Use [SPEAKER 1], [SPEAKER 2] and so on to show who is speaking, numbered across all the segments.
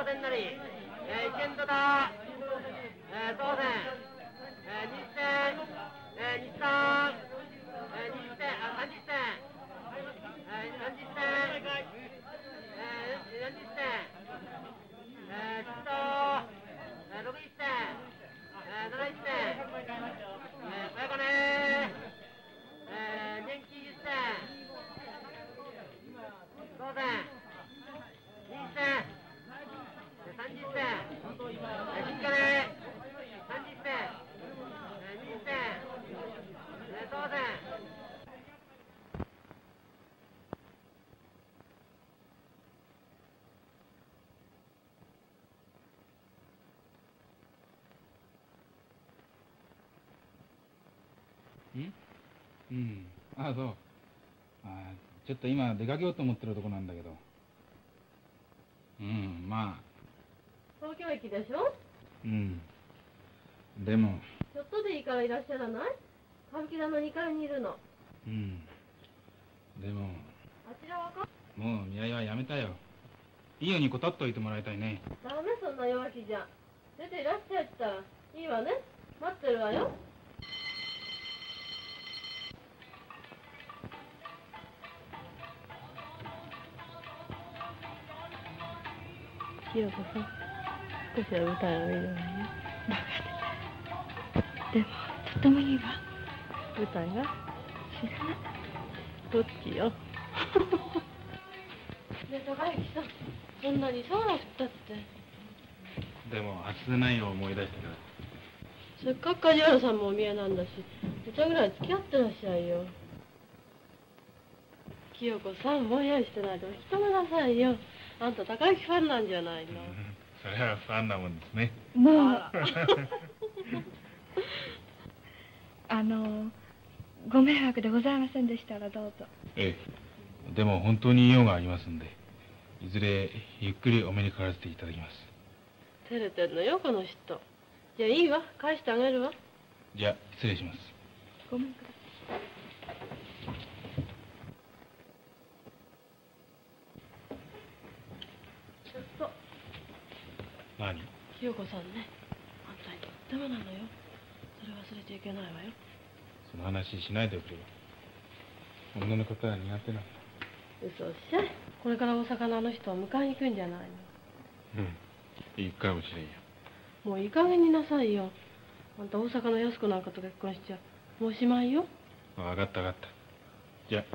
[SPEAKER 1] 電なり、一円だ、当選、日銭、日産、20銭、30銭、40銭、40銭、ちょっと、60銭、70銭、小屋金、年金10銭、当選、20銭、30銭、実家で30銭、20銭、当選。
[SPEAKER 2] ああ、そう。ちょっと今出かけようと思ってるとこなんだけど。まあ。
[SPEAKER 3] 東京駅でしょ？
[SPEAKER 2] でも。
[SPEAKER 3] ちょっとでいいからいらっしゃらない？歌舞伎座の2階にいるの。
[SPEAKER 2] でも。
[SPEAKER 3] あちらはか？
[SPEAKER 2] もう見合いはやめたよ。いいように断っといてもらいたいね。
[SPEAKER 3] ダメ、そんな弱気じゃ。出ていらっしゃいったらいいわね。待ってるわよ。清子さん、少しは舞台を見るわよ。
[SPEAKER 4] バカでもとてもいいわ。
[SPEAKER 3] 舞台が？知らない。どっちよ。ねえ、高之さん、そんなにそうなったって。
[SPEAKER 2] でも初でないを思い出してから。
[SPEAKER 3] せっかく梶原さんもお見えなんだし、お茶ぐらい付き合ってらっしゃいよ。清子さん、ぼんやりしてないでお引き止めなさいよ。あんた高之ファンなんじゃないの。
[SPEAKER 2] それはファンなもんですね。
[SPEAKER 4] もうご迷惑でございませんでしたらどうぞ。
[SPEAKER 2] ええ、でも本当に用がありますんで、いずれゆっくりお目にかからせていただきます。
[SPEAKER 3] 照れてんのよ、この人。じゃあいいわ、返してあげるわ。
[SPEAKER 2] じゃあ失礼します。
[SPEAKER 4] ごめんください。
[SPEAKER 3] ちょっと。
[SPEAKER 2] 何？
[SPEAKER 3] 清子さんね、あんたにとってもなのよ。それ忘れちゃいけないわよ。
[SPEAKER 2] その話しないでおくれよ。女のことは苦手なの。
[SPEAKER 3] 嘘おっしゃい。これから大阪のあの人を迎えに行くんじゃないの。
[SPEAKER 2] 行くかもしれんよ。
[SPEAKER 3] もういい加減になさいよ。あんた大阪の安子なんかと結婚しちゃもうおしまいよ。
[SPEAKER 2] 分かった分かった。じゃあ。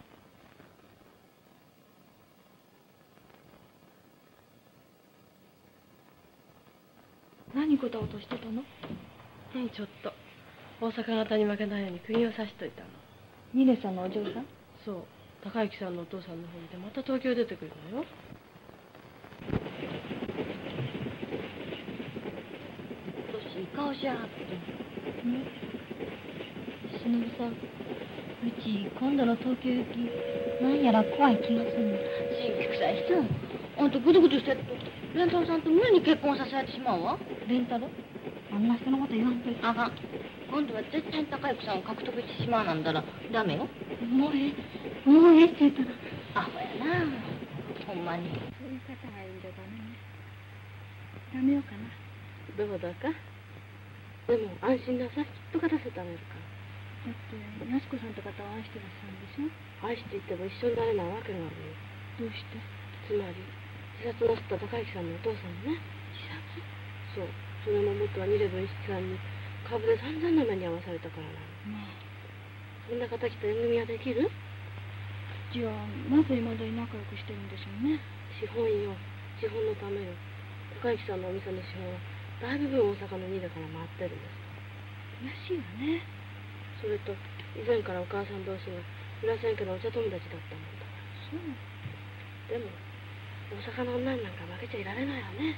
[SPEAKER 4] 何こた落としてたの？
[SPEAKER 3] ちょっと大阪方に負けないように釘を刺しといたの。
[SPEAKER 4] ミネさんのお嬢さん？
[SPEAKER 3] そう、高之さんのお父さんの方でまた東京出てくるのよ。
[SPEAKER 4] 私いい顔しやがって。忍さん、うち今度の東京行きなんやら怖い気がするの。新規臭い人。あんたグズグズしてるとレンタロさんと無理に結婚させられてしまうわ。レンタロ？あんな人のこと言わんといて。あかん。今度は絶対に高之さんを獲得してしまうなんだらダメよ。もうええって言ったらアホやな。ほんまに。そういう方がいるダメね。やめようかな。
[SPEAKER 3] どうだか。でも安心なさい。きっと勝たせてあげるから。
[SPEAKER 4] だって安子さんって方を愛してらっしゃるんでしょ？
[SPEAKER 3] 愛していっても一緒になれないわけがあるよ。
[SPEAKER 4] どうして？
[SPEAKER 3] つまり自殺なすった高之さんのお父さんね。
[SPEAKER 4] 自殺？
[SPEAKER 3] そう。それの元は2レブン七さんに株で散々な目に遭わされたからなの。
[SPEAKER 4] まあ
[SPEAKER 3] そんな形と縁組はできる？
[SPEAKER 4] じゃあなぜ今まで仲良くしてるんでしょうね。
[SPEAKER 3] 資本よ。資本のためよ。高之さんのお店の資本は大部分大阪の2でから回ってるんです。
[SPEAKER 4] 悔しいわね。
[SPEAKER 3] それと以前からお母さん同士が裏千家のお茶友達だったもんだから。
[SPEAKER 4] そう。
[SPEAKER 3] でも大阪の女になんか負けちゃいられないわね。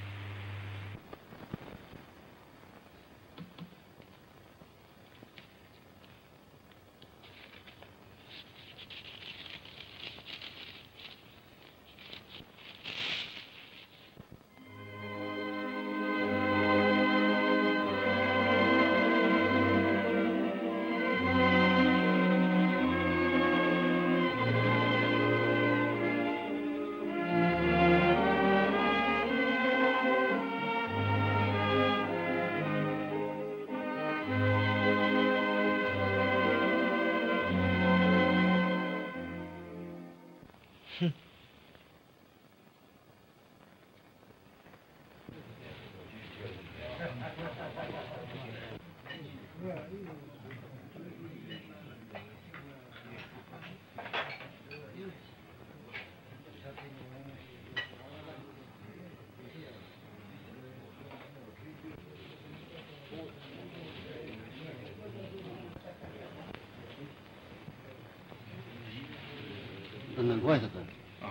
[SPEAKER 1] んがご挨拶なんです。
[SPEAKER 2] あ、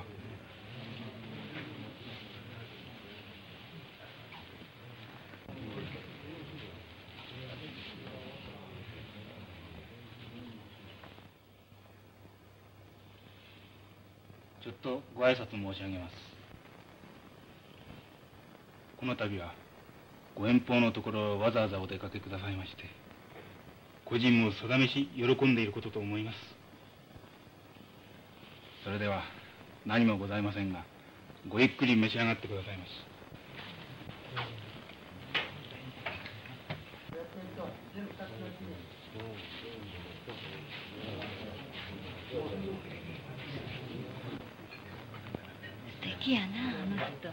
[SPEAKER 2] ちょっとご挨拶申し上げます。この度はご遠方のところわざわざお出かけくださいまして、個人も定めし喜んでいることと思います。それでは何もございませんが、ごゆっくり召し上がってくださいまし。
[SPEAKER 4] 素敵やな、あの人。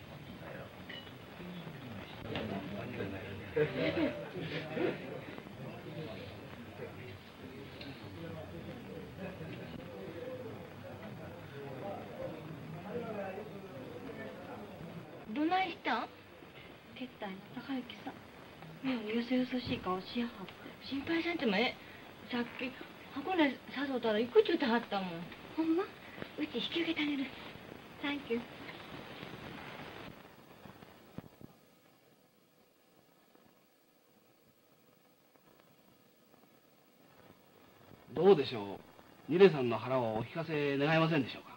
[SPEAKER 4] どないしたん？
[SPEAKER 3] けったいな高之さん。妙によそよそしい顔しやはって。
[SPEAKER 4] 心配せんてもさっき箱根誘うたら行くちゅうてはったもん。
[SPEAKER 3] ほんま？
[SPEAKER 4] うち引き受けてあげる。サンキュー。
[SPEAKER 1] どうでしょう。ニレさんの腹をお聞かせ願えませんでしょうか。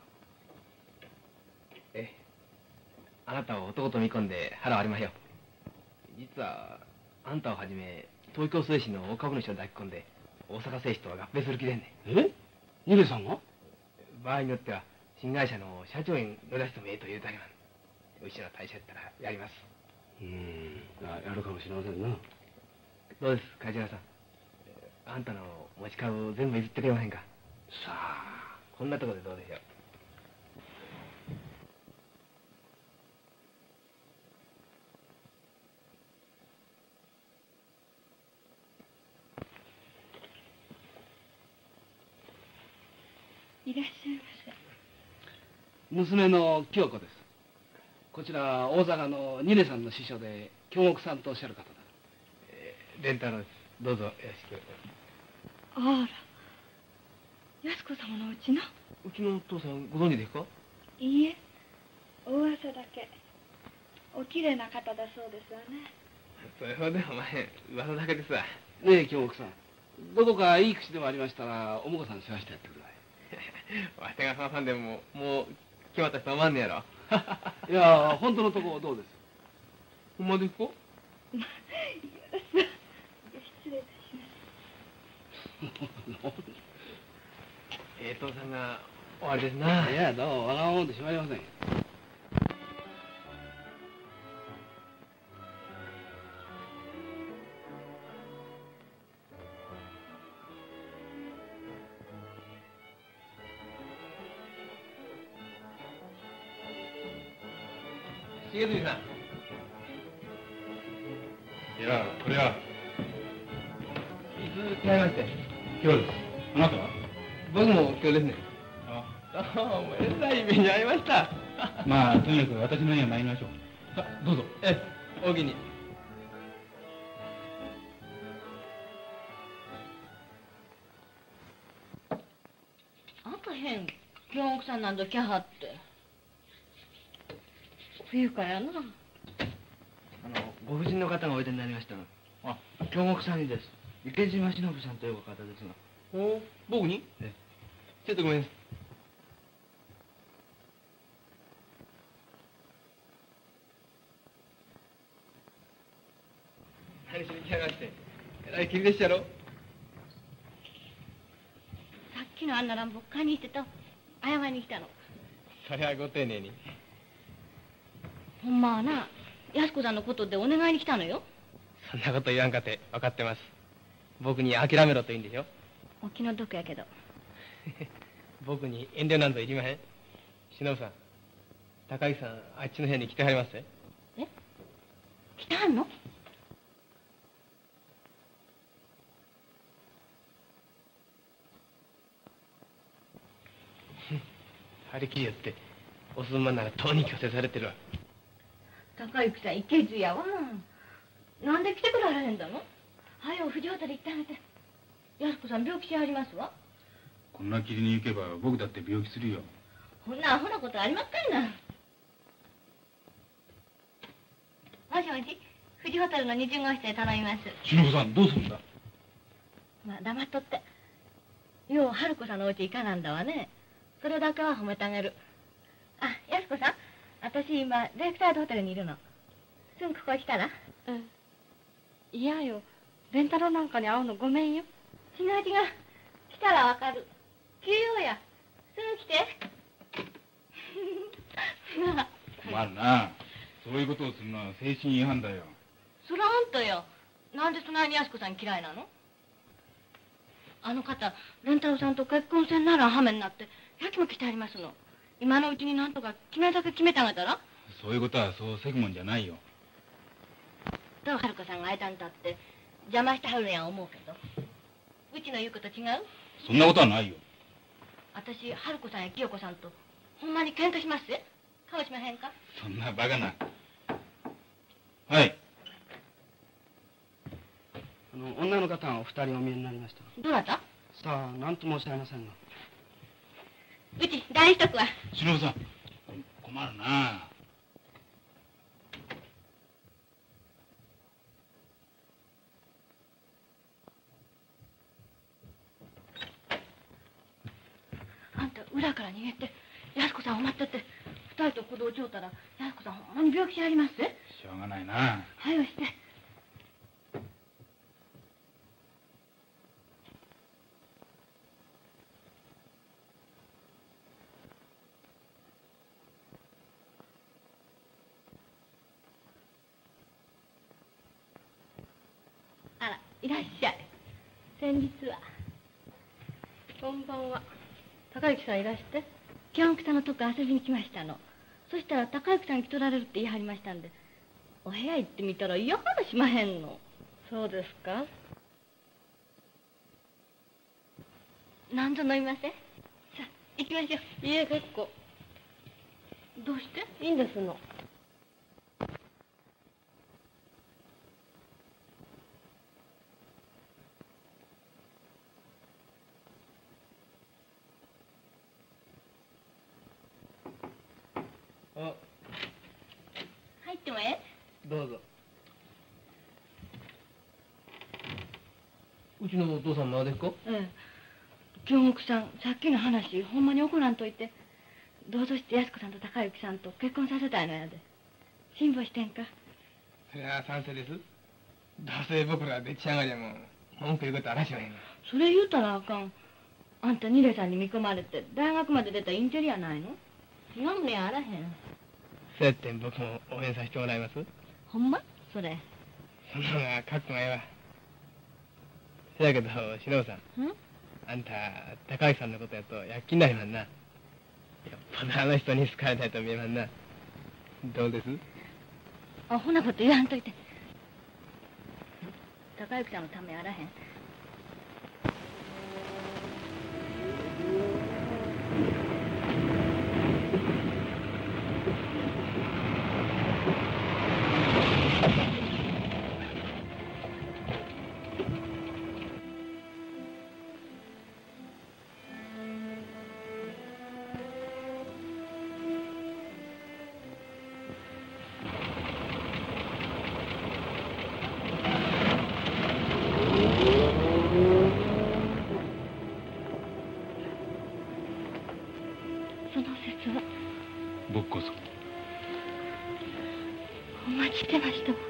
[SPEAKER 5] ええ、あなたを男と見込んで腹割りましょう。実はあんたをはじめ東京製紙の大株主を抱き込んで大阪製紙とは合併する気でんねん。
[SPEAKER 1] え？ニレさんが？
[SPEAKER 5] 場合によっては新会社の社長に乗り出してもええと言うたりはうちの会社やったらやります。
[SPEAKER 1] やるかもしれませんな。
[SPEAKER 5] どうです梶原さん、あんたの持ち株全部譲ってくれませんか。
[SPEAKER 1] さあ、
[SPEAKER 5] こんなところでどうでしょう。
[SPEAKER 3] いらっしゃいませ。
[SPEAKER 1] 娘の清子です。こちら大阪のニレさんの師匠で京極さんとおっしゃる方だ。
[SPEAKER 5] 伝太郎です。どうぞよろしく。
[SPEAKER 3] あら、安子様のうちの？
[SPEAKER 5] うちのお父さんご存知ですか？
[SPEAKER 3] いいえ、お噂だけ。おきれいな方だそうですわね。
[SPEAKER 5] それほどでも噂だけですわ。
[SPEAKER 1] ねえ京極さん、どこかいい口でもありましたらお婿さん世話してやってください。
[SPEAKER 5] わしがさんでももう決まった人はまんねやろ。
[SPEAKER 1] いや本当のとこどうです？
[SPEAKER 5] ほんまですか？
[SPEAKER 3] 失礼いたします。
[SPEAKER 5] 父さんが終わりですな。
[SPEAKER 1] いやどうもわがままでしまいません。
[SPEAKER 5] 重住さん。
[SPEAKER 2] いや、これは。
[SPEAKER 5] いつ違いまして。
[SPEAKER 2] 今日です。あなたは？
[SPEAKER 5] 僕も今日ですね。
[SPEAKER 2] あ、
[SPEAKER 5] どうもえらい目に遭いました。
[SPEAKER 2] まあ、とにかく私の家に参りましょう。さあ、どうぞ。
[SPEAKER 5] おおきに。
[SPEAKER 4] あかへん、京極さんなんぞ来はって。冬からやな。
[SPEAKER 5] ご婦人の方がおいでになりましたの。
[SPEAKER 2] あ、
[SPEAKER 5] 京極さんにです。池島忍さんというお方ですが。
[SPEAKER 2] お、僕に？
[SPEAKER 5] ちょっとごめんなさい。何しに来やがって。えらい気でしたろ。
[SPEAKER 4] さっきのあんな乱暴買いに行ってた。謝りに来たの。
[SPEAKER 5] それはご丁寧に。
[SPEAKER 4] ほんまはな、安子さんのことでお願いに来たのよ。
[SPEAKER 5] そんなこと言わんかって分かってます。僕に諦めろと言うんでしょ。
[SPEAKER 4] お気の毒やけど。
[SPEAKER 5] 僕に遠慮なんぞいりまへん。忍さん、高木さんあっちの部屋に来てはります。
[SPEAKER 4] え？来たんの？
[SPEAKER 5] 張り切りよっておすんまんならとうに強制されてるわ。
[SPEAKER 4] 高之さんいけずやわ。なんで来てくれはらへんだの？はよ藤畑で行ってあげて。安子さん病気しはりますわ。
[SPEAKER 2] こんな霧に行けば僕だって病気するよ。
[SPEAKER 4] ほんなアホなことありまっかりな。もしもし、富士ホテルの20号室へ頼みます。
[SPEAKER 2] しのぶさん、どうするんだ？
[SPEAKER 4] まあ、黙っとって。よう、春子さんのお家いかなんだわね。それだけは褒めてあげる。あ、安子さん、私今、レイクサイドホテルにいるの。すぐここへ来たら？
[SPEAKER 3] うん。嫌よ。弁太郎なんかに会うのごめんよ。
[SPEAKER 4] 違う違う。来たらわかる。急用や。すぐ来て。
[SPEAKER 2] 困るな。そういうことをするのは精神違反だよ。
[SPEAKER 4] そらあんたよ。なんでそないに安子さん嫌いなの？あの方、蓮太郎さんと結婚せんならハメになって、やきもきしてありますの。今のうちになんとか決めるだけ決めてあげたら？
[SPEAKER 2] そういうことはそうせくもんじゃないよ。
[SPEAKER 4] どう春子さんが間に立って邪魔してはるんや思うけど。うちの言うこと違う？
[SPEAKER 2] そんなことはないよ。
[SPEAKER 4] 私、春子さんや清子さんと、ほんまに喧嘩しますぜ。かもしまへんか？
[SPEAKER 2] そんなバカな。はい。
[SPEAKER 6] 女の方がお二人お見えになりました。
[SPEAKER 4] どなた？
[SPEAKER 6] さあ、何ともおっしゃいませんが。
[SPEAKER 4] うち、大しとくわ。
[SPEAKER 2] しのぶさん、困るな。
[SPEAKER 4] あんた、裏から逃げて、安子さんを待ってて、二人と鼓動ちょうたら、安子さんほんまに病気しはりますぜ。
[SPEAKER 2] しょうがないな。
[SPEAKER 4] はよして。あら、いらっしゃい。先日は。
[SPEAKER 3] こんばんは。高之さんいらして。
[SPEAKER 4] 京北のとこ遊びに来ましたの。そしたら高之さん来とられるって言いはりましたんで、お部屋行ってみたら嫌からしまへんの。
[SPEAKER 3] そうですか。
[SPEAKER 4] 何ぞ飲みません？さあ、行きましょう。
[SPEAKER 3] いえ、結構。
[SPEAKER 4] どうして？
[SPEAKER 3] いいんですの。
[SPEAKER 5] あ、
[SPEAKER 4] 入ってもええ？
[SPEAKER 5] どうぞ。うちのお父さんまでっか？
[SPEAKER 4] うん。京極さん、さっきの話、ほんまに怒らんといて、どうぞして安子さんと高之さんと結婚させたいのやで。辛抱してんか？
[SPEAKER 5] それは賛成です。どうせ僕らでっち上がりやもん、文句言うことあらしまへんが。
[SPEAKER 4] それ言うたらあかん。あんたニレさんに見込まれて、大学まで出たインテリやないの？違うねあらへん。
[SPEAKER 5] そうやって僕も応援させてもらいます。
[SPEAKER 4] ほんま？それ。
[SPEAKER 5] そんなのがかっこええわ。せやけど、しのぶさん。あんた、高木さんのことやと躍起になりまんな。やっぱりあの人に好かれたいと見えまんな。どうです？
[SPEAKER 4] アホなこと言わんといて。高之さんのためあらへん。
[SPEAKER 2] 僕こそ。
[SPEAKER 4] お待ちしてましたわ。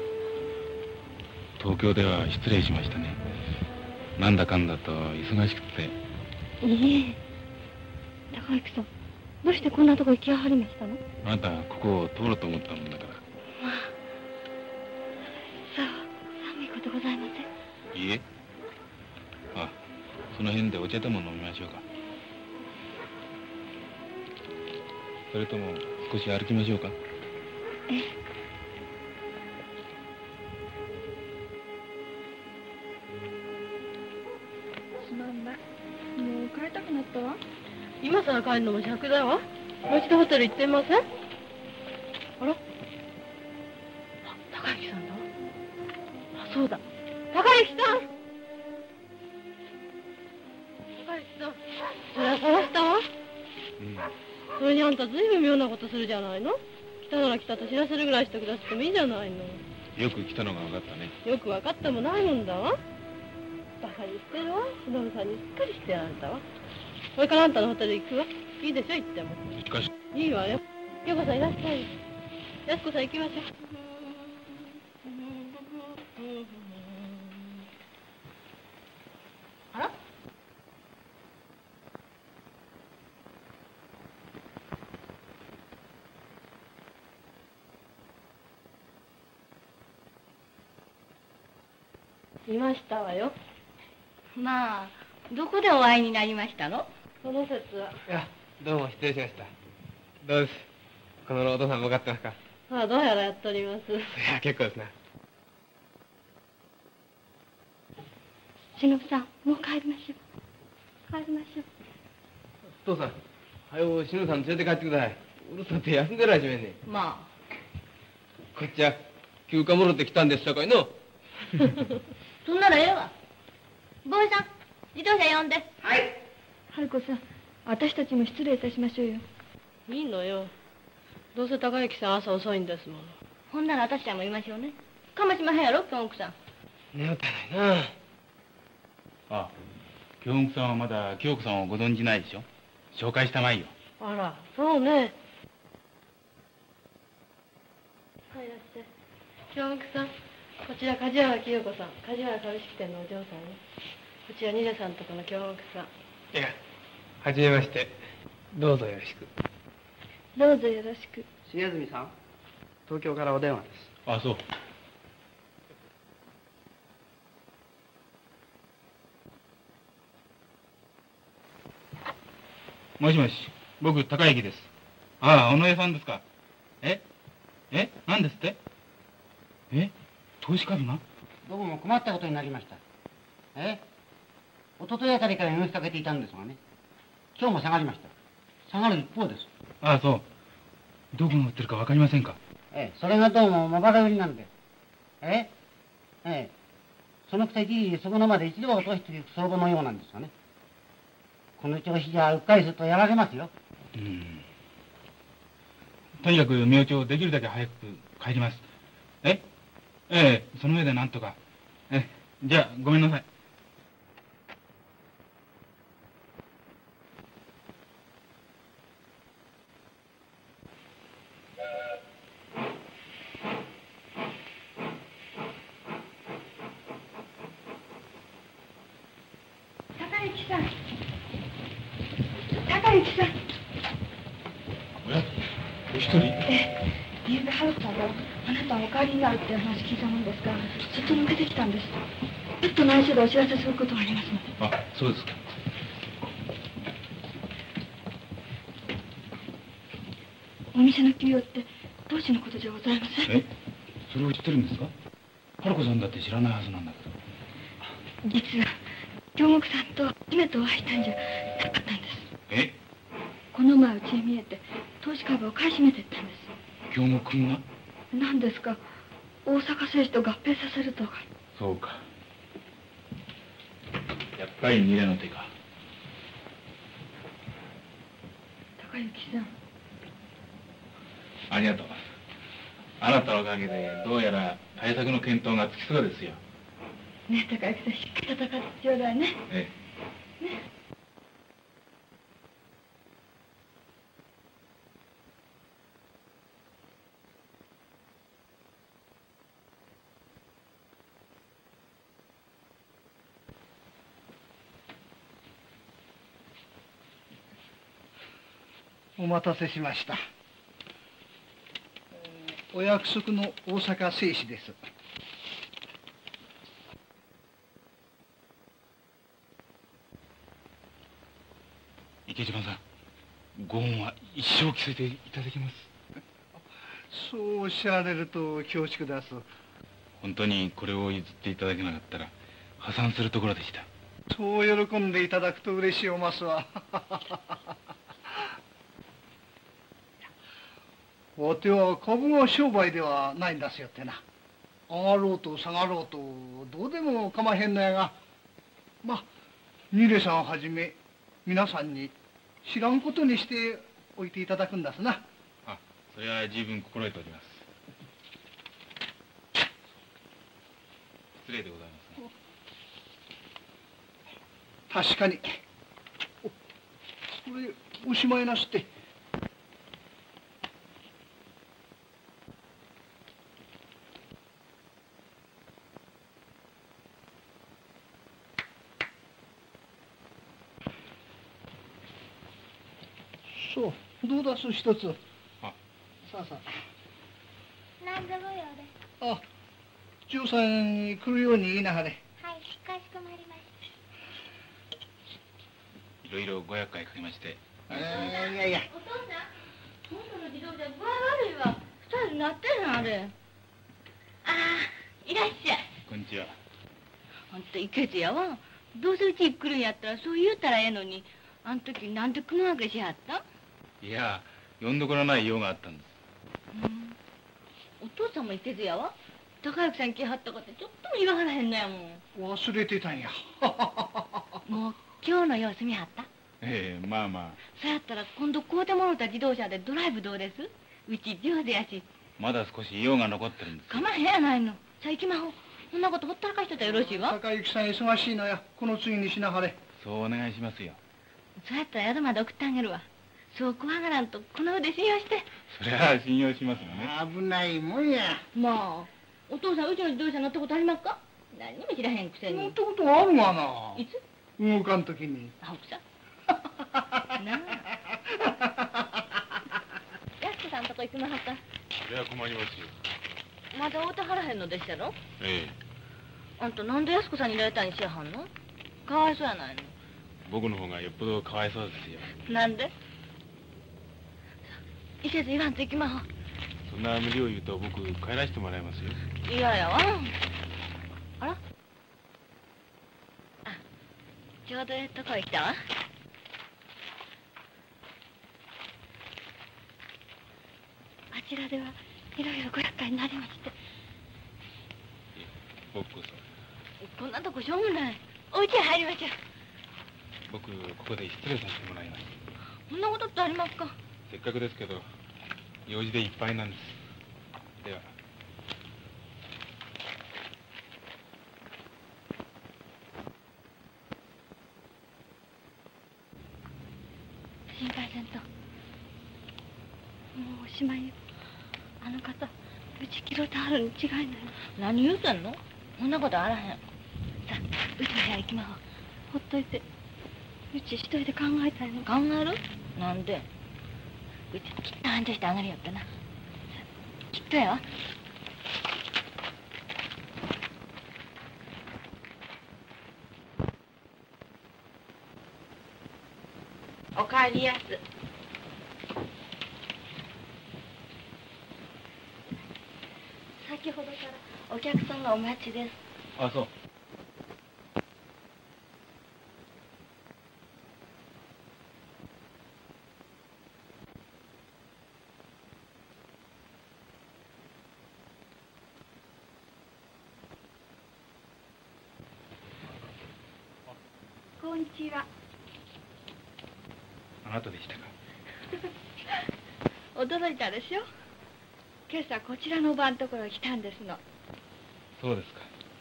[SPEAKER 2] 東京では失礼しましたね。なんだかんだと忙しくて。
[SPEAKER 4] いいえ。高之さん、どうしてこんなとこ行きはりましたの？
[SPEAKER 2] あなたここを通ろうと思ったもんだから。
[SPEAKER 4] まあ、さあ、寒いことございません。
[SPEAKER 2] いいえ。あ、その辺でお茶でも飲みましょうか。それとも少し歩きましょうか。
[SPEAKER 4] ええ。
[SPEAKER 3] すまんない。もう帰りたくなったわ。
[SPEAKER 4] 今さら帰るのも尺だわ。もう一度ホテル行ってみません？あら？あ、高之さんだわ。あ、そうだ。高之さん！高之さん、それは探したわ。
[SPEAKER 2] うん。
[SPEAKER 3] それにあんたずいぶん妙なことするじゃないの。来たなら来たと知らせるぐらいしてくださってもいいじゃないの。
[SPEAKER 2] よく来たのが分かったね。
[SPEAKER 3] よく分かってもないもんだわ。バカにしてるわ。忍さんにすっかりしてやられたわ。これからあんたのホテル行くわ。いいでしょ、行っても。
[SPEAKER 2] しかし。
[SPEAKER 3] いいわよ。京子さんいらっしゃい。安子さん行きましょう。
[SPEAKER 4] あら？
[SPEAKER 3] いましたわよ。
[SPEAKER 4] まあ、どこでお会いになりましたの？
[SPEAKER 3] その説は。
[SPEAKER 5] いや、どうも失礼しました。どうです？このお父さんも分かってますか？
[SPEAKER 3] ああ、どうやらやっております。
[SPEAKER 5] いや、結構ですね。
[SPEAKER 4] 忍さん、もう帰りましょう。帰りましょう。
[SPEAKER 5] 父さん、はよ、篠さん連れて帰ってください。うるさって休んでらっしゃいね。
[SPEAKER 4] ま
[SPEAKER 5] こっちは休暇もろってきたんですさかいの。
[SPEAKER 4] そんならええわ。ボーイさん、自動車呼んで。
[SPEAKER 7] はい。
[SPEAKER 4] 春子さん、私たちも失礼いたしましょうよ。
[SPEAKER 3] いいのよ。どうせ高之さん朝遅いんですもの。
[SPEAKER 4] ほんなら私らも言いましょうね。かましまへんやろ、京極さん。
[SPEAKER 5] 寝たないな。
[SPEAKER 2] あ、京極さんはまだ京子さんをご存じないでしょ。紹介したまいよ。
[SPEAKER 3] あら、そうね。はい、いらっしゃい。京極さん、こちら梶原清子さん、梶原株式店のお嬢さんね。こちらニレさんとこの京極さん。
[SPEAKER 5] いや、はじめまして。どうぞよろしく。
[SPEAKER 4] どうぞよろしく。
[SPEAKER 6] 重住さん、東京からお電話です。
[SPEAKER 2] あ、そう。もしもし、僕、高之です。ああ、尾上さんですか。何ですって？投資株が？
[SPEAKER 7] 僕も困ったことになりました。一昨日あたりから命かけていたんですがね、今日も下がりました。下がる一方です。
[SPEAKER 2] ああ、そう。どこが売ってるか分かりませんか？
[SPEAKER 7] それがどうもまばら売りなんで。そのくせ一時そこのまで一度落としていく相場のようなんですがね。この調子じゃうっかりするとやられますよ。
[SPEAKER 2] とにかく明朝できるだけ早く帰ります。その上でなんとか。じゃあ、ごめんなさい。
[SPEAKER 4] 高之さん。高之さん。
[SPEAKER 2] おや、お一人？
[SPEAKER 4] ゆうべ春子さんからあなたはお帰りになるって話聞いたもんですが、外に出てきたんです。ちょっと内緒でお知らせすることがありますので。
[SPEAKER 2] あ、そうですか。
[SPEAKER 4] お店の休養って当時のことじゃございません。
[SPEAKER 2] それを知ってるんですか？春子さんだって知らないはずなんだけど。
[SPEAKER 4] 実は京極さんと初めてお会いしたんじゃなかったんです。この前うちへ見えて投資株を買い占めてったんです。
[SPEAKER 2] 京極君が？
[SPEAKER 4] 何ですか、大阪製紙と合併させるとか。
[SPEAKER 2] そうか。やっぱりニレの手か。
[SPEAKER 4] 高之さん。
[SPEAKER 2] ありがとう。あなたのおかげでどうやら対策の検討がつきそうですよ。
[SPEAKER 4] ねえ高之さん、しっかり戦ってちょうだいね。ね。
[SPEAKER 8] お待たせしました。お約束の大阪製紙です。
[SPEAKER 2] 池島さん、ご恩は一生着せていただきます。
[SPEAKER 8] そうおっしゃられると恐縮です。
[SPEAKER 2] 本当にこれを譲っていただけなかったら破産するところでした。
[SPEAKER 8] そう喜んでいただくと嬉しいおますわ。お手は株が商売ではないんですよってな。上がろうと下がろうとどうでも構わへんのやが、まあニレさんをはじめ皆さんに知らんことにして置いていただくんだすな。
[SPEAKER 2] あ、それは十分心得ております。失礼でございますね。
[SPEAKER 8] 確かに。お、これおしまいなすって。そう、どうだす一つ。
[SPEAKER 2] あ、
[SPEAKER 8] さあさ
[SPEAKER 4] 何でもようで。
[SPEAKER 8] あ。あ、嬢さんに来るように言いなはれ。
[SPEAKER 4] はい、かしこまりまし
[SPEAKER 2] いろいろご厄介かけまして。
[SPEAKER 8] いやいや。
[SPEAKER 4] お父さん、元の自動車具合悪いわ。二人になってへんあれ。ああ、いらっしゃい。
[SPEAKER 2] こんにちは。
[SPEAKER 4] あんたいけずやわ。どうせうちに来るんやったらそう言うたらええのに、あん時なんで雲分けしはった？
[SPEAKER 2] いや、呼んどころない用があったんです。
[SPEAKER 4] お父さんもいけずやわ。高之さん来はったかってちょっとも言わはらへんのやもん。
[SPEAKER 8] 忘れてたんや。
[SPEAKER 4] もう今日の様子見はった？
[SPEAKER 2] ええ、まあまあ。
[SPEAKER 4] そうやったら今度買うてもろた自動車でドライブどうです？うち上手やし。
[SPEAKER 2] まだ少し用が残ってるんです。
[SPEAKER 4] かまへんやないの。さあ行きまほう。そんなことほったらかしとったらよろしいわ。
[SPEAKER 8] 高之さん忙しいのや。この次にしなはれ。
[SPEAKER 2] そうお願いしますよ。
[SPEAKER 4] そうやったら宿まで送ってあげるわ。そう怖がらんとこの腕信用して。
[SPEAKER 2] それは信用しますがね。
[SPEAKER 8] 危ないもんや。
[SPEAKER 4] まあ、お父さんうちの自動車乗ったことありますか？何にも知らへんくせに。
[SPEAKER 8] 乗ったことあるがな。
[SPEAKER 4] いつ？
[SPEAKER 8] 動かんときに。
[SPEAKER 4] あ、奥さん。なあ。安子さんとこ行きまはった。
[SPEAKER 2] それは困りますよ。
[SPEAKER 4] まだ会うてはらへんのでしたろ？
[SPEAKER 2] ええ。
[SPEAKER 4] あんたなんで安子さんにいられたんにしやはんの？かわいそうやないの。
[SPEAKER 2] 僕の方がよっぽどかわいそうですよ。
[SPEAKER 4] なんで？いけず言わんと行きまほう。
[SPEAKER 2] そんな無理を言うと僕帰らせてもらいますよ。
[SPEAKER 4] 嫌やわ。あら？あ、ちょうどええとこへ来たわ。あちらではいろいろご厄介になりまして。
[SPEAKER 2] 僕こそ。
[SPEAKER 4] こんなとこしょうもない。お家へ入りましょう。
[SPEAKER 2] 僕ここで失礼させてもらいます。
[SPEAKER 4] そんなことってありますか？
[SPEAKER 2] せっかくですけど用事でいっぱいなんです。では。
[SPEAKER 4] 心配せんと。もうおしまいよ。あの方うち切ろうてはるに違いない。何言うてんの？そんなことあらへん。さあうちの部屋行きまほう。ほっといて。うち一人で考えたいの。考える？なんで？うちきっと繁盛してあがりよってな。さあきっとやわ。おかえりやす。先ほどからお客さんがお待ちです。
[SPEAKER 2] あ、そう。
[SPEAKER 4] こんにちは。
[SPEAKER 2] あなたでしたか。
[SPEAKER 4] 驚いたでしょ。今朝こちらのおばんところへ来たんですの。
[SPEAKER 2] そうですか。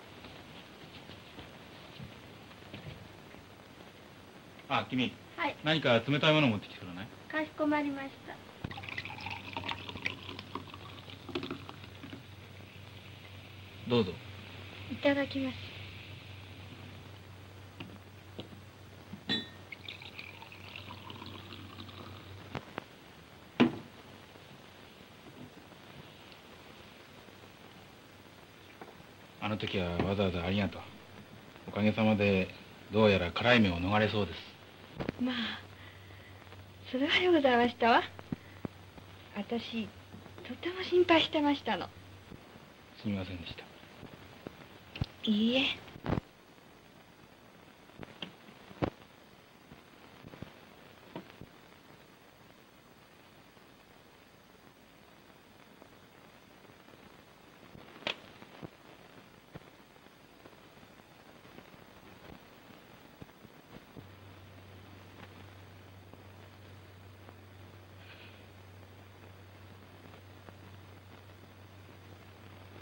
[SPEAKER 2] あ、君。
[SPEAKER 4] はい。
[SPEAKER 2] 何か冷たいもの持ってきてくれない？
[SPEAKER 4] かしこまりました。
[SPEAKER 2] どうぞ。
[SPEAKER 4] いただきます。
[SPEAKER 2] あの時はわざわざありがとう。おかげさまでどうやら辛い目を逃れそうです。
[SPEAKER 4] まあそれはようございましたわ。私とても心配してましたの。
[SPEAKER 2] すみませんでした。
[SPEAKER 4] いいえ。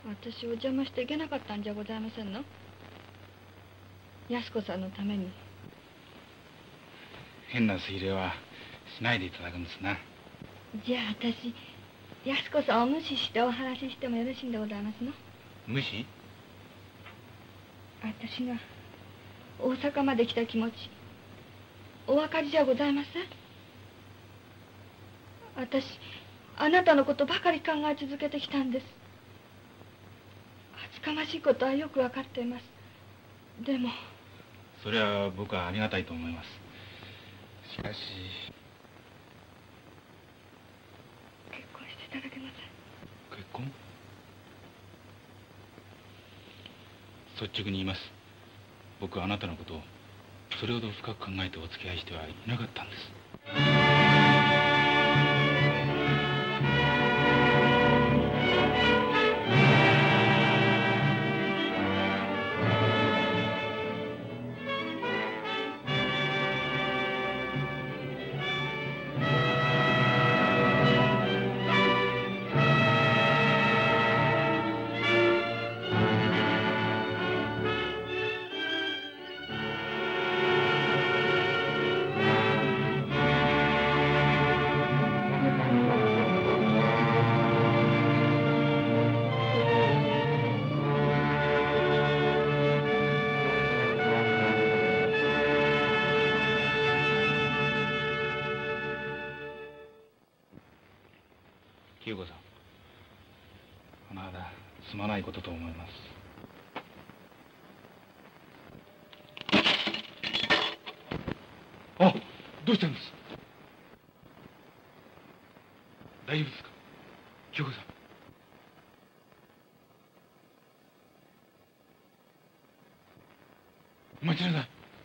[SPEAKER 4] 私お邪魔していけなかったんじゃございませんの？安子さんのために。
[SPEAKER 2] 変な推理はしないでいただくんですな。
[SPEAKER 4] じゃあ私安子さんを無視してお話ししてもよろしいんでございますの？
[SPEAKER 2] 無視？
[SPEAKER 4] 私が大阪まで来た気持ちお分かりじゃございません？私あなたのことばかり考え続けてきたんです。厚かましいことはよく分かっています。でも
[SPEAKER 2] それは僕はありがたいと思います。しかし
[SPEAKER 4] 結婚していただけません？
[SPEAKER 2] 結婚？率直に言います。僕はあなたのことをそれほど深く考えてお付き合いしてはいなかったんです。清子さん、あなたすまないことと思います。あ、どうしたんです？大丈夫ですか、清子さん。お待ちなさい。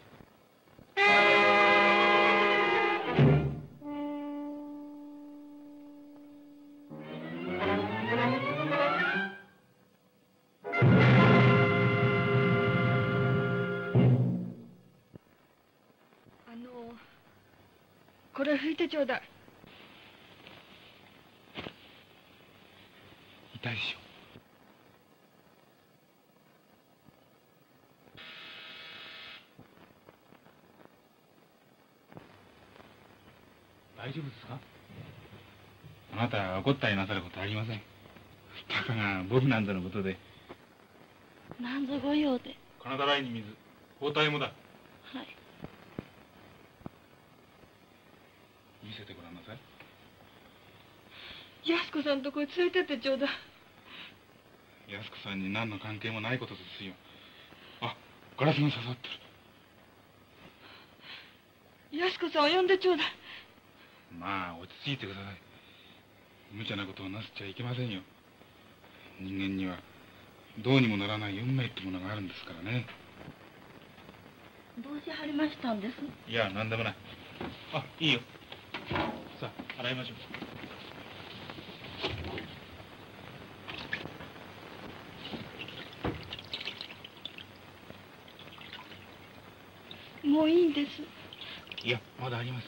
[SPEAKER 4] これ拭いてちょうだい。
[SPEAKER 2] 痛いでしょ。大丈夫ですか？あなた怒ったりなさることありません。たかが僕なんぞのことで。
[SPEAKER 4] なんぞご用で？
[SPEAKER 2] 金だらいに水、包帯もだ。
[SPEAKER 4] はい。
[SPEAKER 2] 見せてごらんなさい。
[SPEAKER 4] 安子さんのとこへ連れてってちょうだい。
[SPEAKER 2] 安子さんに何の関係もないことですよ。あ、ガラスが刺さってる。
[SPEAKER 4] 安子さんを呼んでちょうだい。
[SPEAKER 2] まあ落ち着いてください。無茶なことをなすっちゃいけませんよ。人間にはどうにもならない運命ってものがあるんですからね。
[SPEAKER 4] どうしはりましたんです？
[SPEAKER 2] いや、なんでもない。あ、いいよ。さあ、洗いましょ
[SPEAKER 4] う。もういいんです。
[SPEAKER 2] いや、まだあります。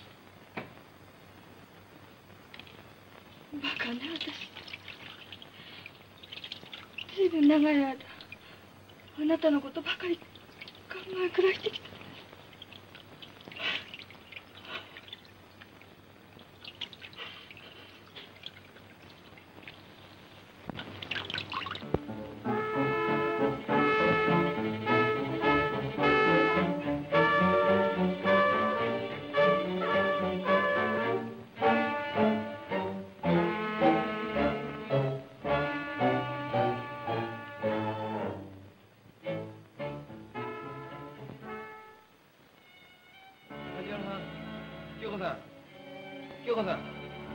[SPEAKER 4] バカね、私。ずいぶん長い間あなたのことばかり考え暮らしてきた。
[SPEAKER 5] 京子さん。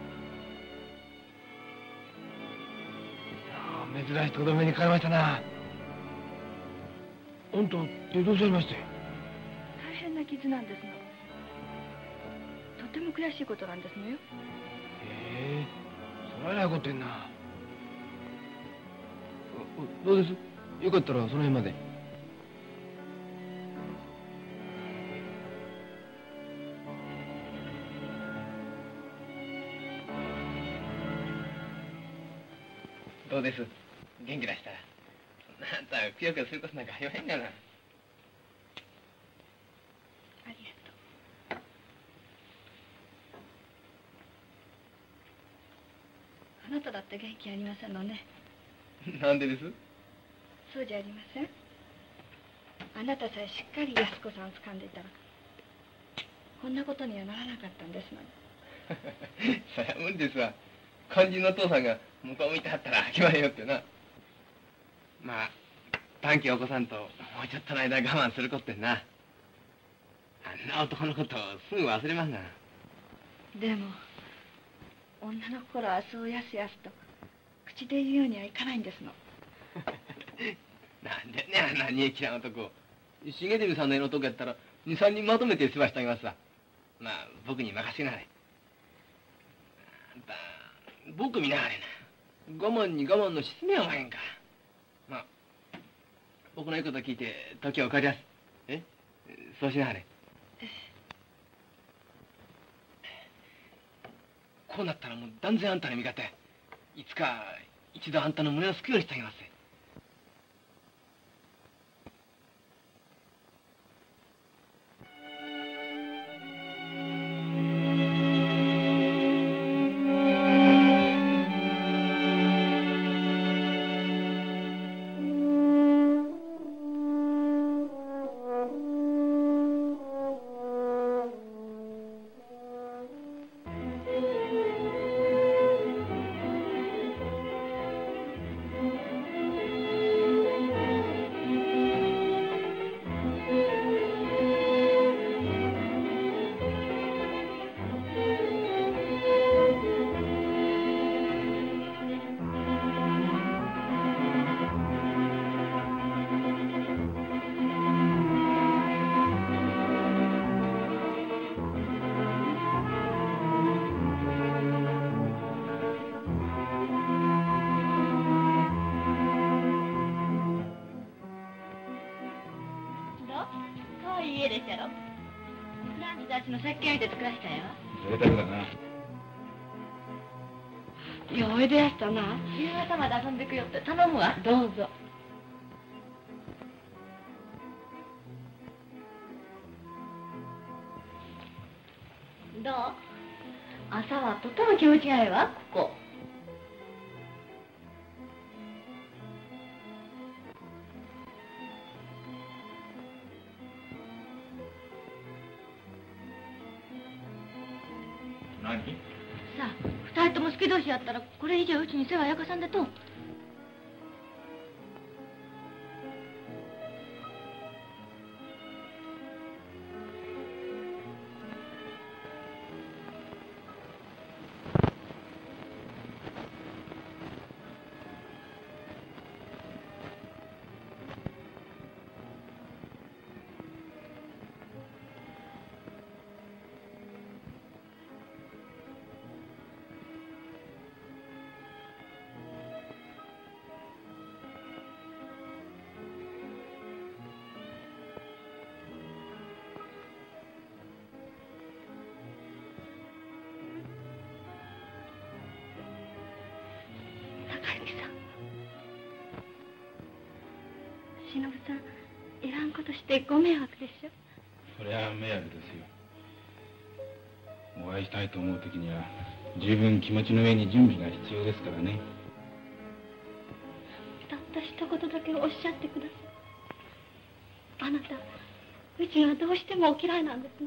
[SPEAKER 5] 珍しいとどめにかかりましたな。あんた手どうされまして？
[SPEAKER 4] 大変な傷なんですの。とても悔しいことなんですのよ。
[SPEAKER 5] そらえらいこと言んな。どうです？よかったらその辺まで。どうです？元気出したら。 あんたくよくよすることなんかありまへんがな。
[SPEAKER 4] ありがとう。あなただって元気ありませんのね。
[SPEAKER 5] なんでです？
[SPEAKER 4] そうじゃありません。あなたさえしっかり安子さんを掴んでいたらこんなことにはならなかったんですのに。
[SPEAKER 5] そりゃ無理ですわ。肝心のお父さんが向こう向いてはったらあきまへんよってな。まあ短期お子さんともうちょっとの間我慢することってな。あんな男のことをすぐ忘れますが。
[SPEAKER 4] でも女の心はそうやすやすと口で言うようにはいかないんですの。
[SPEAKER 5] なんでね、あんな煮え切らん男。重富さんの絵の男やったら2、3人まとめて世話してあげますわ。まあ僕に任せなはれ。あんた僕見なはれな。我慢に我慢のしすめやおまへんか。まあ僕の言うこと聞いて時を借りやす。えそうしなはれ。こうなったらもう断然あんたの味方や。いつか一度あんたの胸をすくようにしてあげます。
[SPEAKER 4] 設計見て作らしたよ。
[SPEAKER 2] 贅沢だな。
[SPEAKER 4] いや、おいでやしたな。夕方まで遊んでくよって頼むわ。どうぞ。どう？朝はとても気持ちがいいわ、ここ。
[SPEAKER 2] 何？
[SPEAKER 4] さあ、二人とも好き同士やったらこれ以上うちに世話焼かさんでと。忍さん、いらんことしてご迷惑でしょ。
[SPEAKER 2] そりゃ迷惑ですよ。お会いしたいと思う時には十分気持ちの上に準備が必要ですからね。
[SPEAKER 4] たった一言だけおっしゃってください。あなた、うちがどうしてもお嫌いなんですね。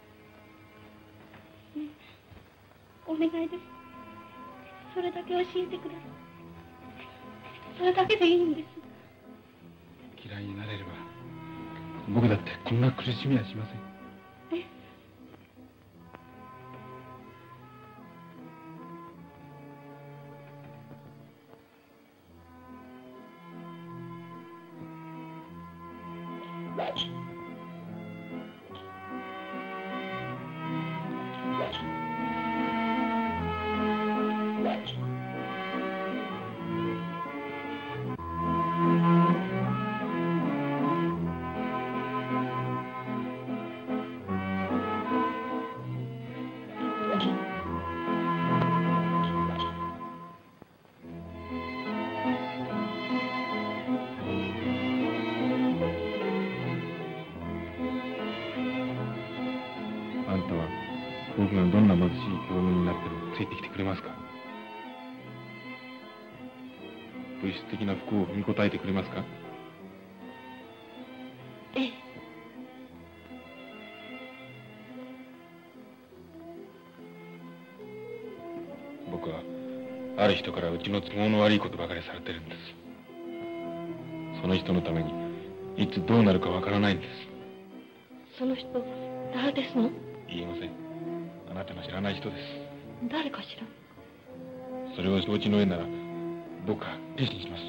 [SPEAKER 4] ね、お願いです。それだけ教えてください。それだけでいいんです。
[SPEAKER 2] 嫌いになれれば僕だってこんな苦しみはしません。
[SPEAKER 4] え？
[SPEAKER 2] 貧しい境遇になってもついてきてくれますか？物質的な不幸を踏みこたえてくれますか？
[SPEAKER 3] ええ。
[SPEAKER 2] 僕はある人からうちの都合の悪いことばかりされてるんです。その人のためにいつどうなるかわからないんです。
[SPEAKER 3] その人誰ですの？
[SPEAKER 2] 言いません。あなたの知らない人です。
[SPEAKER 3] 誰かしら？
[SPEAKER 2] それを承知の上なら僕は決心します。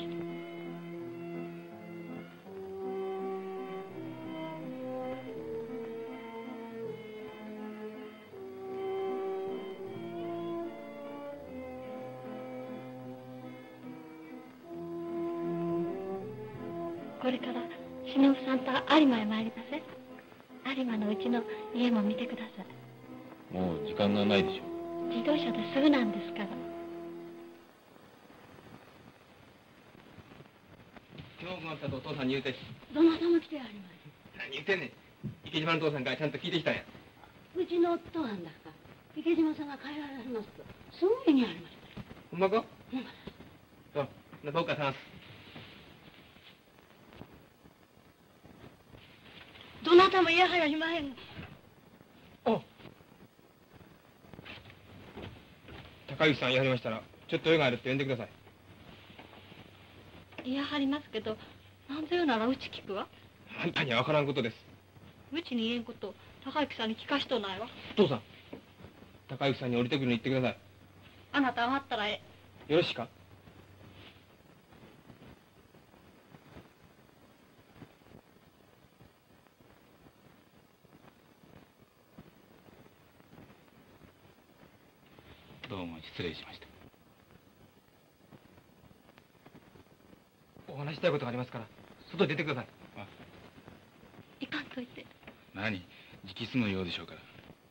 [SPEAKER 3] これから忍さんと有馬へ参りません？有馬のうちの家も見てください。
[SPEAKER 2] もう時間がないでしょう。
[SPEAKER 3] 自動車ですぐなんですから。
[SPEAKER 5] 昨日もあったとお父さんに言うて。
[SPEAKER 4] どなたも来てありま
[SPEAKER 5] 何言ってんねん。池島の父さんからちゃんと聞いてきたんや。
[SPEAKER 4] せん。うちの夫なんだか池島さんが帰られますとすぐにありました。
[SPEAKER 5] ほんまか？
[SPEAKER 4] ほんま
[SPEAKER 5] そう、どっかさん。
[SPEAKER 4] どなたも嫌はやしまへん。
[SPEAKER 5] お高木さんやりましたらちょっと用があるって呼んでください。
[SPEAKER 3] 言いはりますけど、なんぞよならうち聞くわ。
[SPEAKER 5] あんたには分からんことです。
[SPEAKER 3] うちに言えんこと高之さんに聞かしとないわ。
[SPEAKER 5] 父さん、高之さんに降りてくるの言ってください。
[SPEAKER 3] あなた上がったらええ。
[SPEAKER 5] よろしいか？
[SPEAKER 2] どうも失礼しました。
[SPEAKER 5] お話したいことがありますから外に出てください。
[SPEAKER 3] 行かんといて。
[SPEAKER 2] 何？直訴のようでしょうから。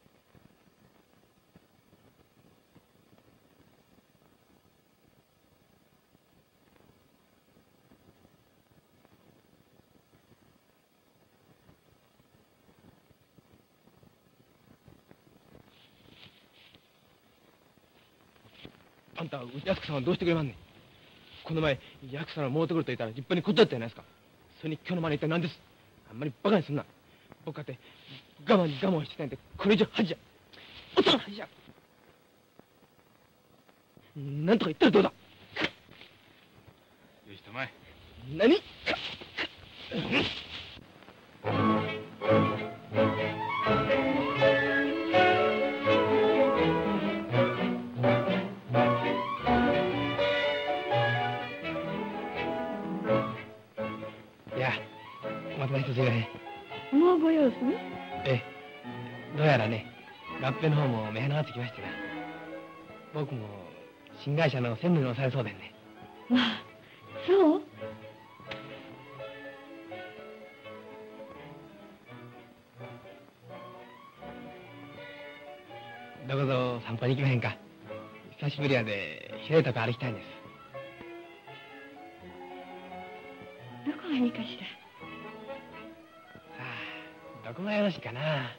[SPEAKER 5] あんた、安子さんはどうしてくれまんねん。この前、ヤクさんをもうてくると言ったら立派に断ったじゃないですか。それに今日の真似一体何です？あんまりバカにすんな。僕かって我慢に我慢してたんで、これ以上恥じゃ。お父さん恥じゃ。なんとか言ったらどうだ。
[SPEAKER 2] よしたまえ。
[SPEAKER 5] 何？いや、また一つがね。
[SPEAKER 3] もうご用済み？
[SPEAKER 5] ええ、どうやらね、合併の方も目離ってきましてな。僕も新会社の専務に押されそうでんね。
[SPEAKER 3] まあ、そう？
[SPEAKER 5] どこぞ散歩に行きまへんか。久しぶりやで広いとこ歩きたいんです。
[SPEAKER 3] どこがいいかしら。
[SPEAKER 5] さあ、どこがよろしいかな。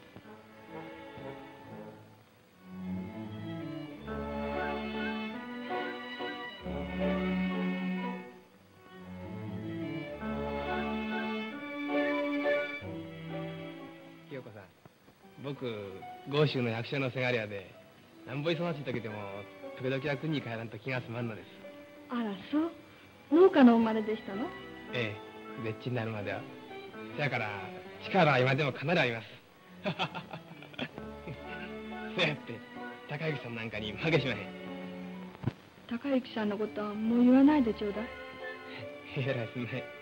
[SPEAKER 5] 清子さん、僕豪州の役所のせがれやで、なんぼ忙しい時でも時々は国に帰らんと気が済まんのです。
[SPEAKER 3] あら、そう。農家の生まれでしたの？
[SPEAKER 5] ええ、絶地になるまでは。せやから力は今でもかなりあります。そうやって高之さんなんかに負けしまへん。
[SPEAKER 3] 高之さんのことはもう言わないでちょうだい。
[SPEAKER 5] えらいすんまへん。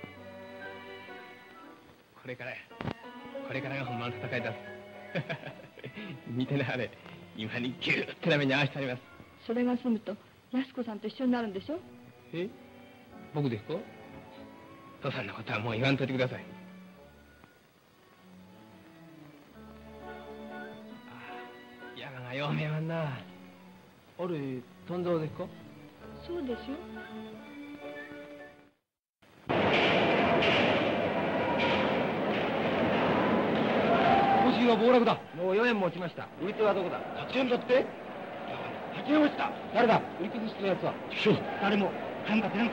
[SPEAKER 5] これからや。これからが本番の戦いだ。見てなあれ、今にギューッてな目に合わせてあります。
[SPEAKER 3] それが済むと安子さんと一緒になるんでしょ？
[SPEAKER 5] え、僕ですか？父さんのことはもう言わんといてください。山がよう見えまんな。あれ、トンゾウですか？
[SPEAKER 3] そうですよ。
[SPEAKER 5] もしよは暴落だ。もう4円も落ちました。売り手はどこだ。8円だって。8円落ちた。誰だ。売り崩してるやつは。誰も。早くか出なんか。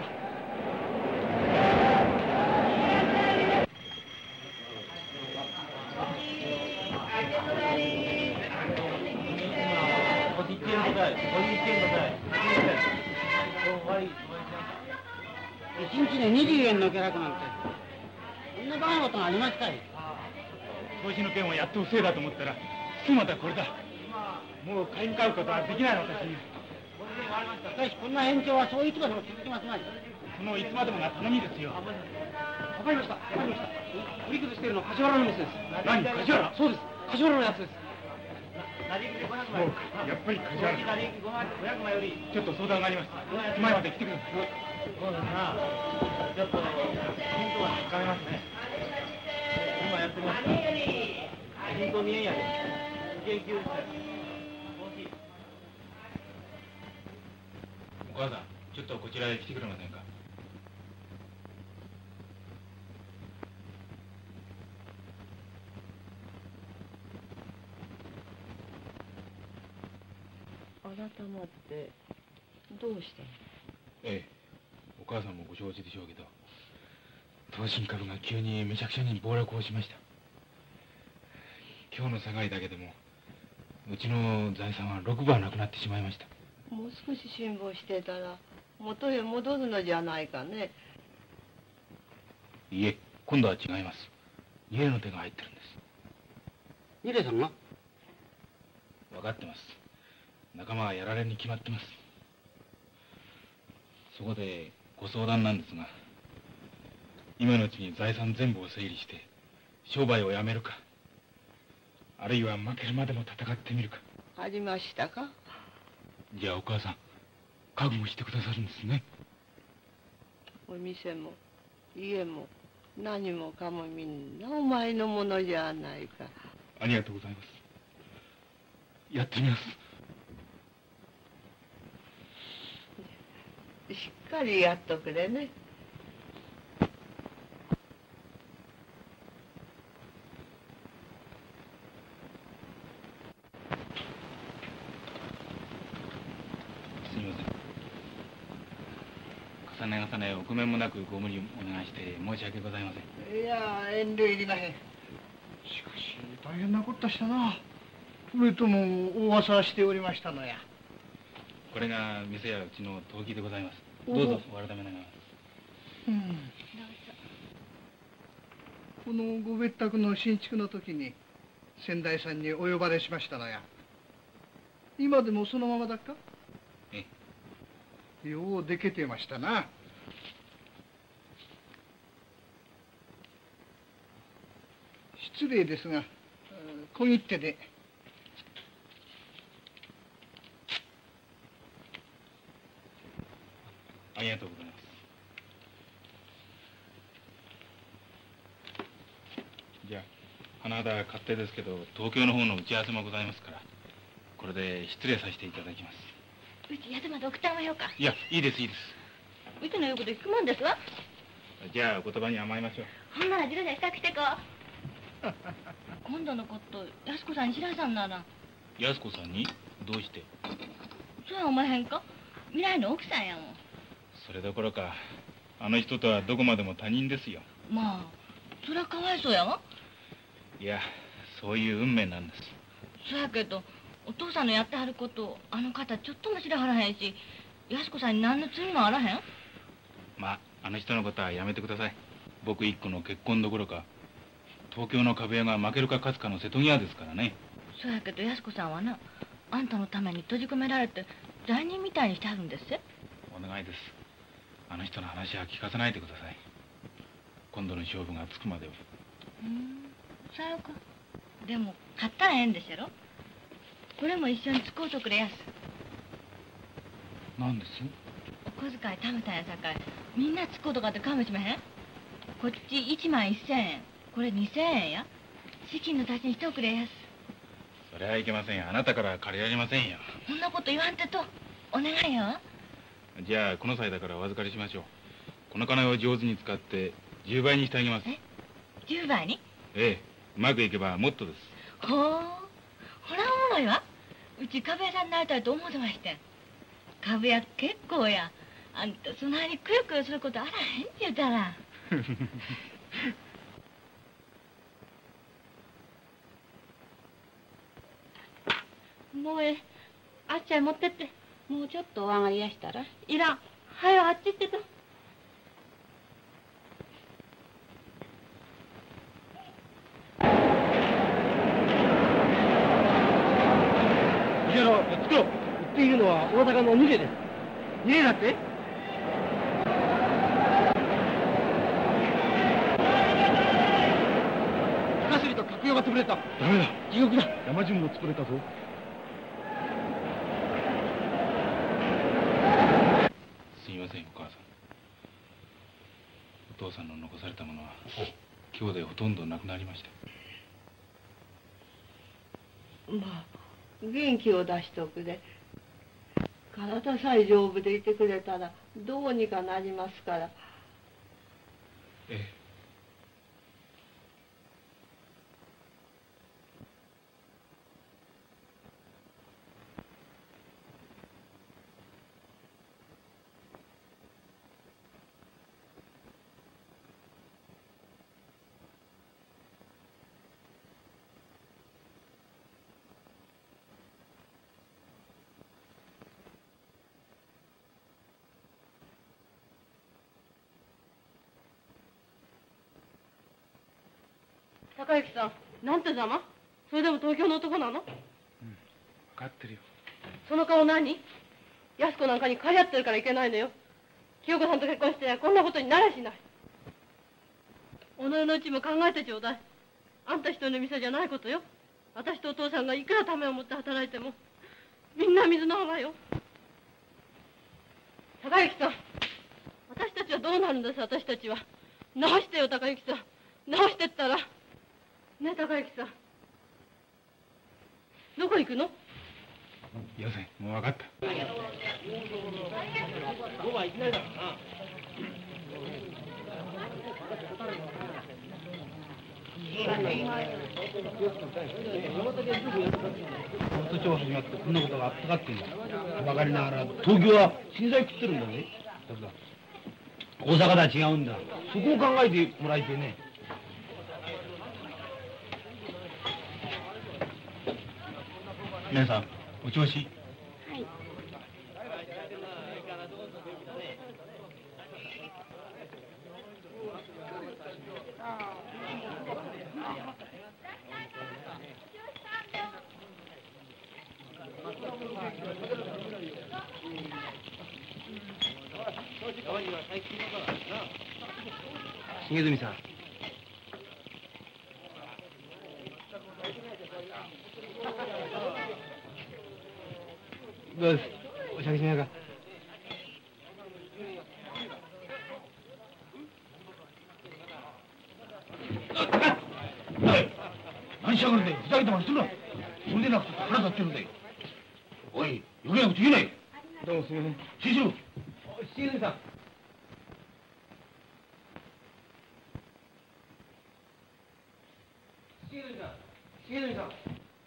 [SPEAKER 7] 1日で20円の下落なんて、そんなバカなことがありますかい。
[SPEAKER 2] 投資の件をやっとせいだと思ったら、すぐまたこれだ。もう買いに買うことはできない私に。
[SPEAKER 7] しかしこんな延長はそういつまでも続きますまい。
[SPEAKER 2] そのいつまでもが頼みですよ。
[SPEAKER 5] わかりました。売り崩しているのは梶原の店です。
[SPEAKER 2] 何、梶原？
[SPEAKER 5] そうです。梶原のやつです。
[SPEAKER 2] そうか、やっぱり梶原。ちょっと相談がありました。前まで来てください。
[SPEAKER 1] そうだな。ちょっとヒントがつかめますね。今やってますか。ヒント見えんやで。研究者。
[SPEAKER 2] お母さん、ちょっとこちらへ来てくれませんか。
[SPEAKER 3] あなたまってどうしたの？
[SPEAKER 2] ええ、お母さんもご承知でしょうけど、投信株が急にめちゃくちゃに暴落をしました。今日の下がりだけでもうちの財産は6番なくなってしまいました。
[SPEAKER 3] もう少し辛抱してたら元へ戻るのじゃないかね。
[SPEAKER 2] いえ、今度は違います。家の手が入ってるんです。
[SPEAKER 7] ニレさんが？
[SPEAKER 2] 分かってます。仲間はやられに決まってます。そこでご相談なんですが、今のうちに財産全部を整理して商売をやめるか、あるいは負けるまでも戦ってみるか。
[SPEAKER 3] ありましたか？
[SPEAKER 2] じゃあお母さん、覚悟してくださるんですね。
[SPEAKER 3] お店も家も何もかもみんなお前のものじゃないか。
[SPEAKER 2] ありがとうございます。やってみます。
[SPEAKER 3] しっかりやっとくれね。
[SPEAKER 2] すみません。重ね重ねお米もなくご無理お願いして申し訳ございません。
[SPEAKER 8] いや、遠慮いりまへん。しかし大変なことしたな。上とも大噂しておりましたのや。
[SPEAKER 2] これが店やうちの登記でございます。どうぞお改め願います。
[SPEAKER 8] このご別宅の新築の時に先代さんにお呼ばれしましたのや。今でもそのままだっか？
[SPEAKER 2] え
[SPEAKER 8] え。ようでけてましたな。失礼ですが、小切手で。
[SPEAKER 2] ありがとうございます。じゃあ花田勝手ですけど、東京の方の打ち合わせもございますから、これで失礼させていただきます。
[SPEAKER 4] うち宿まで送ってあげようか。
[SPEAKER 2] いや、いいですいいです。
[SPEAKER 4] うちの言うこと聞くもんですわ。
[SPEAKER 2] じゃあお言葉に甘えましょう。
[SPEAKER 4] ほんならジロジロしたくしてこう。今度のこと安子さんに知らさんなら。
[SPEAKER 2] 安子さんに？どうして？
[SPEAKER 4] そうやおまへんか。未来の奥さんやもん。
[SPEAKER 2] それどころか、あの人とはどこまでも他人ですよ。
[SPEAKER 4] まあそりゃかわいそうやわ。
[SPEAKER 2] いや、そういう運命なんです。
[SPEAKER 4] そやけどお父さんのやってはることあの方ちょっとも知らはらへんし、安子さんに何の罪もあらへん。
[SPEAKER 2] まああの人のことはやめてください。僕一個の結婚どころか、東京の株屋が負けるか勝つかの瀬戸際ですからね。
[SPEAKER 4] そやけど安子さんはな、あんたのために閉じ込められて罪人みたいにしてはるんですよ。
[SPEAKER 2] お願いです。あの人の話は聞かせないでください。今度の勝負がつくまでは。
[SPEAKER 4] さよか。でも買ったらええんでしょろ。これも一緒に使うとくれやす。
[SPEAKER 2] 何です？
[SPEAKER 4] お小遣い貯めたんやさかい、みんな使うとかってかもしまへん。こっち1万1000円、これ2000円や。資金の足しにしておくれやす。
[SPEAKER 2] それはいけませんよ。あなたから借りられませんよ。
[SPEAKER 4] そんなこと言わんてと。お願いよ。
[SPEAKER 2] じゃあこの際だからお預かりしましょう。この金を上手に使って10倍にしてあげます。
[SPEAKER 4] え、10倍に？
[SPEAKER 2] ええ、うまくいけばもっとです。
[SPEAKER 4] ほう、ほらおもろいわ。うち株屋さんになりたいと思ってましてん。株屋結構や。あんたその間にくよくよすることあらへんって言うたら。もうあっちゃい持ってって。もうちょっとお上がりやしたら。いらん。はよあっち行ってと。
[SPEAKER 5] 石原、作ろう。売っているのは大阪の2例です。2例だって？高杉と角用が潰れた。ダメだ。地獄だ。山順も潰れたぞ。
[SPEAKER 2] すみません、お母さん。お父さんの残されたものは今日でほとんどなくなりました。
[SPEAKER 3] まあ元気を出しておくで、体さえ丈夫でいてくれたらどうにかなりますから。
[SPEAKER 2] ええ。
[SPEAKER 3] 高之さん、なんてざま？それでも東京の男なの？
[SPEAKER 2] 分かってるよ。
[SPEAKER 3] その顔何？安子なんかに借り合ってるからいけないのよ。清子さんと結婚してこんなことにならしない。己のうちも考えてちょうだい。あんた一人の店じゃないことよ。私とお父さんがいくらためを持って働いてもみんな水の泡よ。高之さん、私たちはどうなるんです？私たちは直してよ、高之さん。直してったらねえ、高之さん、どこ行くの？
[SPEAKER 2] よせ、もう分かった。
[SPEAKER 7] 都庁始まってこんなことがあったかってんだ。分かりながら東京は震災食ってるんだね。だから大阪とは違うんだ。そこを考えてもらいてね。
[SPEAKER 2] 皆さん、お調子？はい。
[SPEAKER 5] 重住さん。どうです？お酌しましょうか。
[SPEAKER 7] 何しやがるんだよ。ふざけてまでするな。それでなくて腹立ってるんだよ。おい、余計なこと言うなよ。
[SPEAKER 5] どうもすみません。
[SPEAKER 7] しろ。
[SPEAKER 5] 重住さん。重住さん。重住さん。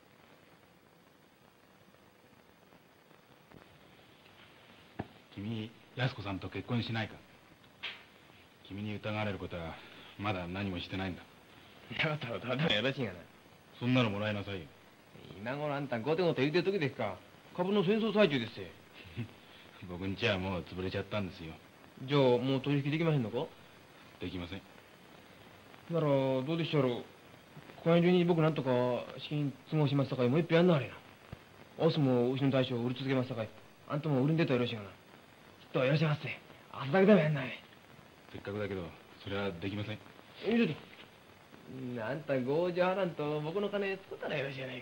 [SPEAKER 2] 君、安子さんと結婚しないか？君に疑われることはまだ何もしてないんだ。
[SPEAKER 5] やったらただよろしいがな。
[SPEAKER 2] そんなのもらいなさいよ。
[SPEAKER 5] 今頃あんたごてごて言うてる時ですか。株の戦争最中ですよ。
[SPEAKER 2] 僕んちはもう潰れちゃったんですよ。
[SPEAKER 5] じゃあもう取引できませんのか？
[SPEAKER 2] できません。
[SPEAKER 5] ならどうでしょう。今夜中に僕なんとか資金都合しますさかいもう一票やんなはれな。オスも牛の大将を売り続けますさかいあんたも売りに出たらよろしいがな。きっといらっしゃいませ。朝だけでもやんない。
[SPEAKER 2] せっかくだけどそれはできません。
[SPEAKER 5] 見てて。あんた強情派なんと僕の金作ったらよろしいじゃないか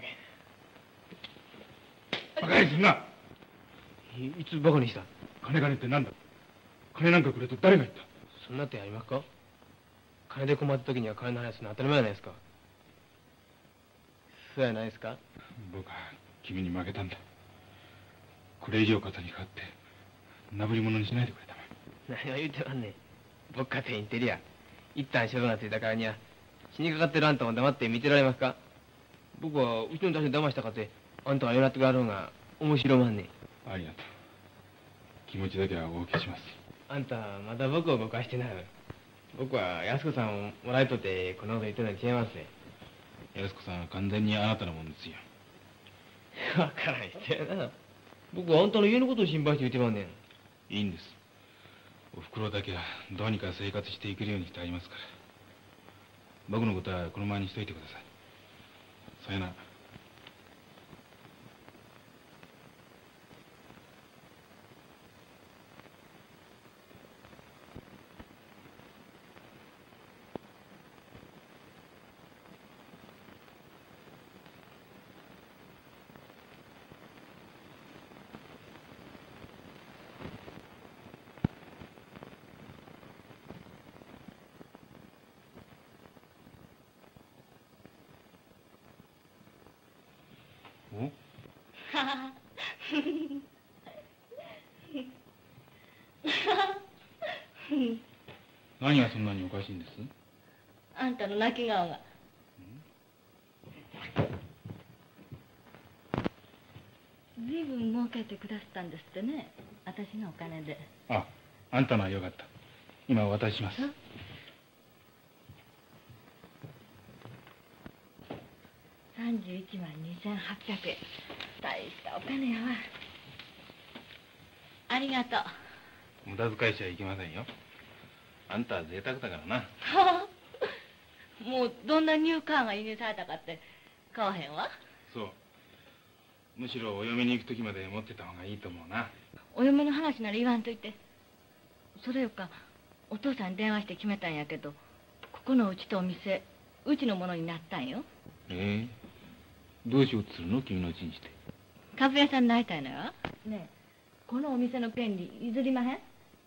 [SPEAKER 5] い。
[SPEAKER 2] バカにすんな。
[SPEAKER 5] いつバカにした？
[SPEAKER 2] 金ってなんだ？金なんかくれと誰が言った？
[SPEAKER 5] そんなってありますか？金で困った時には金の話すの当たり前じゃないですか。そうやないですか？
[SPEAKER 2] 僕は君に負けたんだ。これ以上肩にかかってなぶり物にしないでくれたまえ。
[SPEAKER 5] 何を言うてまんねん。僕かてインテリア一旦処分がついたからには死にかかってるあんたも黙って見てられますか？ 僕はうちの出し騙したかってあんたが言うなってがあるのが面白まんね。
[SPEAKER 2] ありがとう。気持ちだけはお受けします。
[SPEAKER 5] あんたまだ僕を誤解してない。僕は安子さんをもらいとってこんなこと言ってるのに違いますね。
[SPEAKER 2] 安子さんは完全にあなたのもんですよ。
[SPEAKER 5] わからん人やな。僕はあんたの家のことを心配して言ってまんねん。
[SPEAKER 2] いいんです。おふくろだけはどうにか生活していけるようにしてありますから。僕のことはこのままにしといてください。さよなら。お何がそんなにおかしいんです？
[SPEAKER 4] あんたの泣き顔が。随分儲けてくださったんですってね、私のお金で。
[SPEAKER 2] あんたのはよかった。今お渡しします。
[SPEAKER 4] 31万2800円。大したお金やわ。ありがとう。
[SPEAKER 2] 無駄遣いしちゃいけませんよ。あんたは贅沢だからな。
[SPEAKER 4] もうどんなニューカーが輸入されたかって買わへんわ。
[SPEAKER 2] そう。むしろお嫁に行く時まで持ってた方がいいと思うな。
[SPEAKER 4] お嫁の話なら言わんといて。それよかお父さんに電話して決めたんやけど、ここのうちとお店うちのものになったんよ。
[SPEAKER 2] どうしようとするの、君のうちにして。
[SPEAKER 4] 株屋さんになりたいのよ。ねえ、このお店の権利譲りまへん？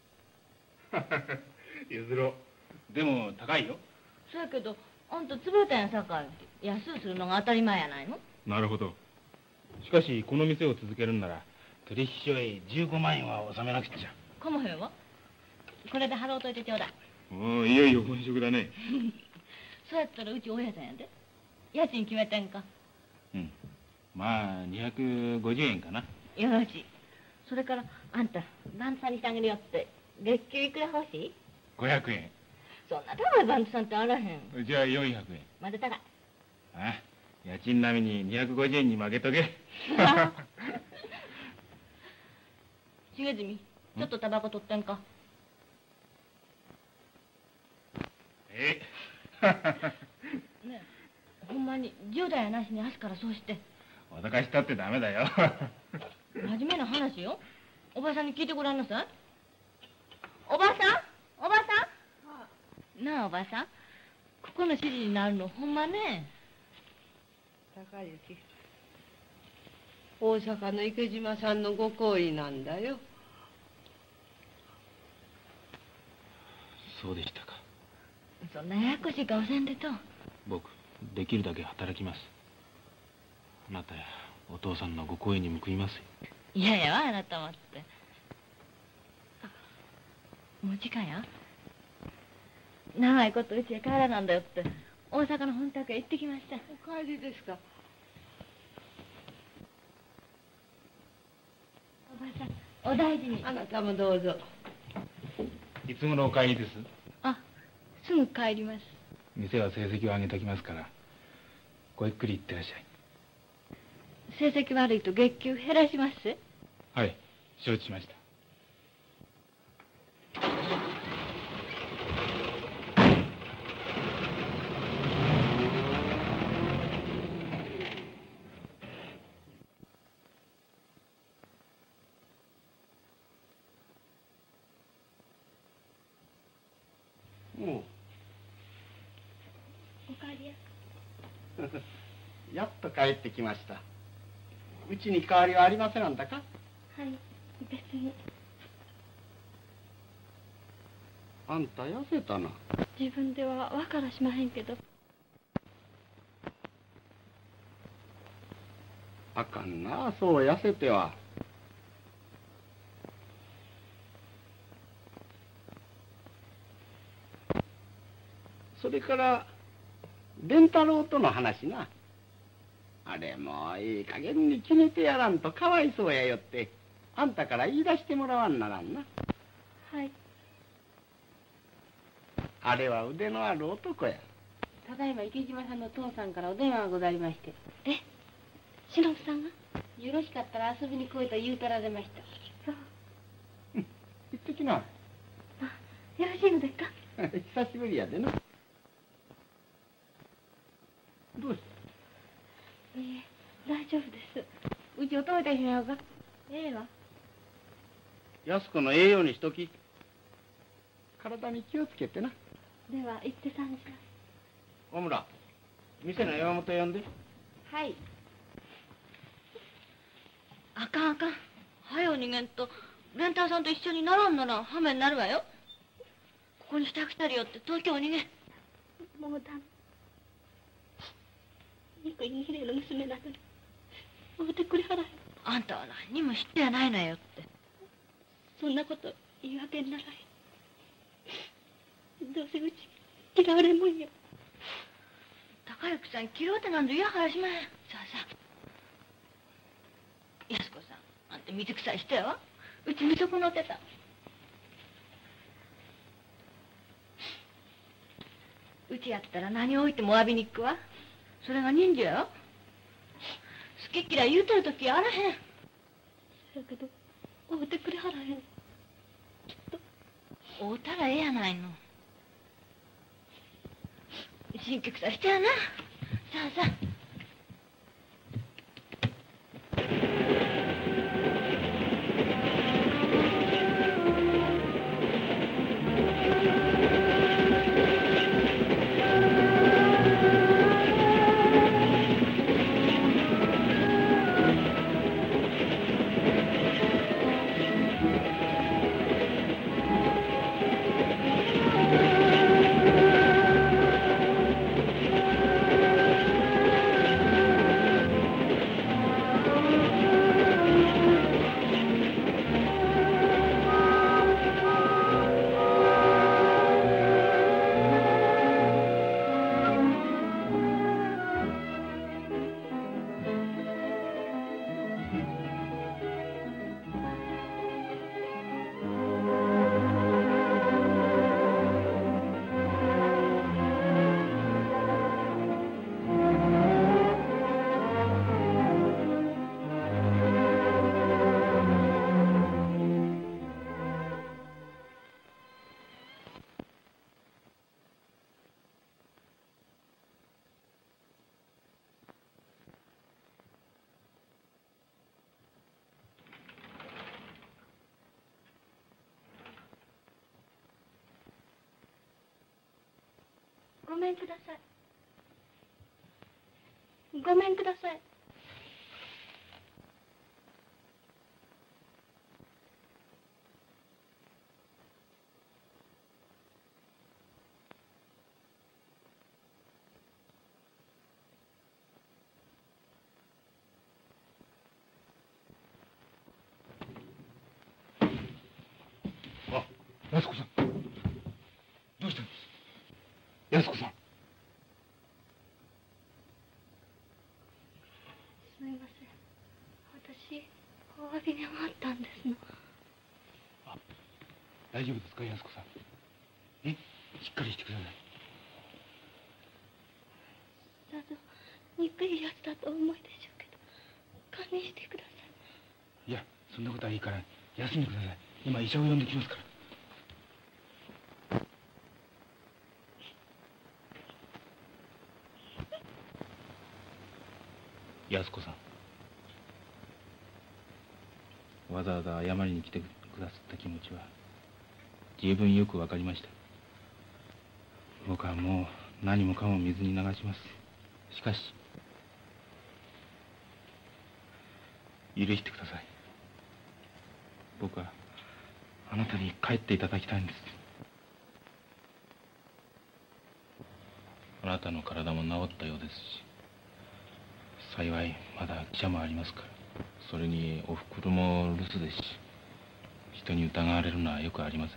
[SPEAKER 2] 譲ろう。でも高いよ。
[SPEAKER 4] そうやけどあんた潰れたんやさかい、安うするのが当たり前やないの。
[SPEAKER 2] なるほど。しかしこの店を続けるんなら取引所へ15万円は納めなくちゃ。
[SPEAKER 4] かまへんわ。これで払うといてちょうだい。
[SPEAKER 2] おお、いよいよ本職だね。
[SPEAKER 4] そうやったらうち大家さんやで。家賃決めてんか。
[SPEAKER 2] まあ250円かな。
[SPEAKER 4] よろしい。それからあんたバントさんにしてあげるよって。月給いくら欲しい
[SPEAKER 2] ？500円。
[SPEAKER 4] そんな高いバントさんってあらへん。
[SPEAKER 2] じゃあ400円。
[SPEAKER 4] まだ高い。
[SPEAKER 2] 家賃並みに250円に負けとけ。
[SPEAKER 4] 重住、ちょっとタバコ取ってんか。
[SPEAKER 2] ね
[SPEAKER 4] え、ほんまに10代やなしに明日からそうして。
[SPEAKER 2] 脅かしたってダメだよ。
[SPEAKER 4] 真面目な話よ。おばさんに聞いてごらんなさい。おばさん、おばさん。なあおばさん、ここの主人になるのほんまね。
[SPEAKER 3] 高雪、大阪の池島さんのご好意なんだよ。
[SPEAKER 2] そうでしたか。
[SPEAKER 4] そんなややこしい顔せんでと。
[SPEAKER 2] 僕できるだけ働きます。あなたやお父さんのご好意に報いますよ。
[SPEAKER 4] いやいやあなたもって。もう時間や。長いことうちへ帰らなんだよって大阪の本宅へ行ってきました。
[SPEAKER 3] お帰りですか。
[SPEAKER 4] おばさんお大事に。
[SPEAKER 3] あなたもどうぞ。
[SPEAKER 2] いつ頃お帰りです？
[SPEAKER 4] すぐ帰ります。
[SPEAKER 2] 店は成績を上げておきますからごゆっくり行ってらっし
[SPEAKER 4] 成績悪いと月給減らします。
[SPEAKER 2] ゃい。はい、承知しました。
[SPEAKER 4] おかえりや。
[SPEAKER 6] やっと帰ってきました。うちに変わりはありませんなんだか？
[SPEAKER 4] はい、別に。
[SPEAKER 6] あんた痩せたな。
[SPEAKER 4] 自分では分からしまへんけど。
[SPEAKER 6] あかんな、そう痩せては。それから蓮太郎との話な。 あれもいい加減に決めてやらんとかわいそうやよって、あんたから言い出してもらわんならんな。
[SPEAKER 4] はい。
[SPEAKER 6] あれは腕のある男や。
[SPEAKER 4] ただいま池島さんの父さんからお電話がござりまして。え、忍さんがよろしかったら遊びに来いと言うとられました。そう。
[SPEAKER 6] 行ってきな。
[SPEAKER 4] よろしいのですか？
[SPEAKER 6] 久しぶりやでな。どうした？
[SPEAKER 4] いえ、大丈夫です。うちを止めてしまうか？ええわ。
[SPEAKER 6] 安子の栄養にしとき。体に気をつけてな。
[SPEAKER 4] では行ってさんにします。
[SPEAKER 6] 大村、店の山本呼んで。
[SPEAKER 4] はい。あかんあかん。はよ逃げんと、レンターさんと一緒にならんならハメになるわよ。ここに支度したりよって東京を逃げ。もうダメ。憎い二礼の娘なのに、会うてくれはらへん。あんたは何にも知ってやないのよって。そんなこと言い訳にならへん。どうせうち嫌われんもんよ。高之さん嫌うてなんぞ嫌からしまへん。さあさあ。安子さん、あんた水臭い人やわ。うち見損のってた。うちやったら何を置いても詫びに行くわ。それが人情やろ。好き嫌い言うてる時やあらへん。そやけど会うてくれはらへん。きっと会うたらええやないの。新曲さしてやな。さあさあ。ごめんください。ごめんください。
[SPEAKER 2] あ、安子さん。どうしたんです？安子さん。
[SPEAKER 4] すみません。私、お詫びに回ったんですの。
[SPEAKER 2] あ、大丈夫ですか、安子さん。しっかりしてください。
[SPEAKER 4] さぞ憎いやつだと思いでしょうけど、堪忍してくださ
[SPEAKER 2] い。いや、そんなことはいいから休んでください。今医者を呼んできますから。安子さん、わざわざ謝りに来てくださった気持ちは十分よくわかりました。僕はもう何もかも水に流します。しかし許してください。僕はあなたに帰っていただきたいんです。あなたの体も治ったようですし、幸いまだ記者もありますから。それにおふくろも留守ですし、人に疑われるのはよくありません。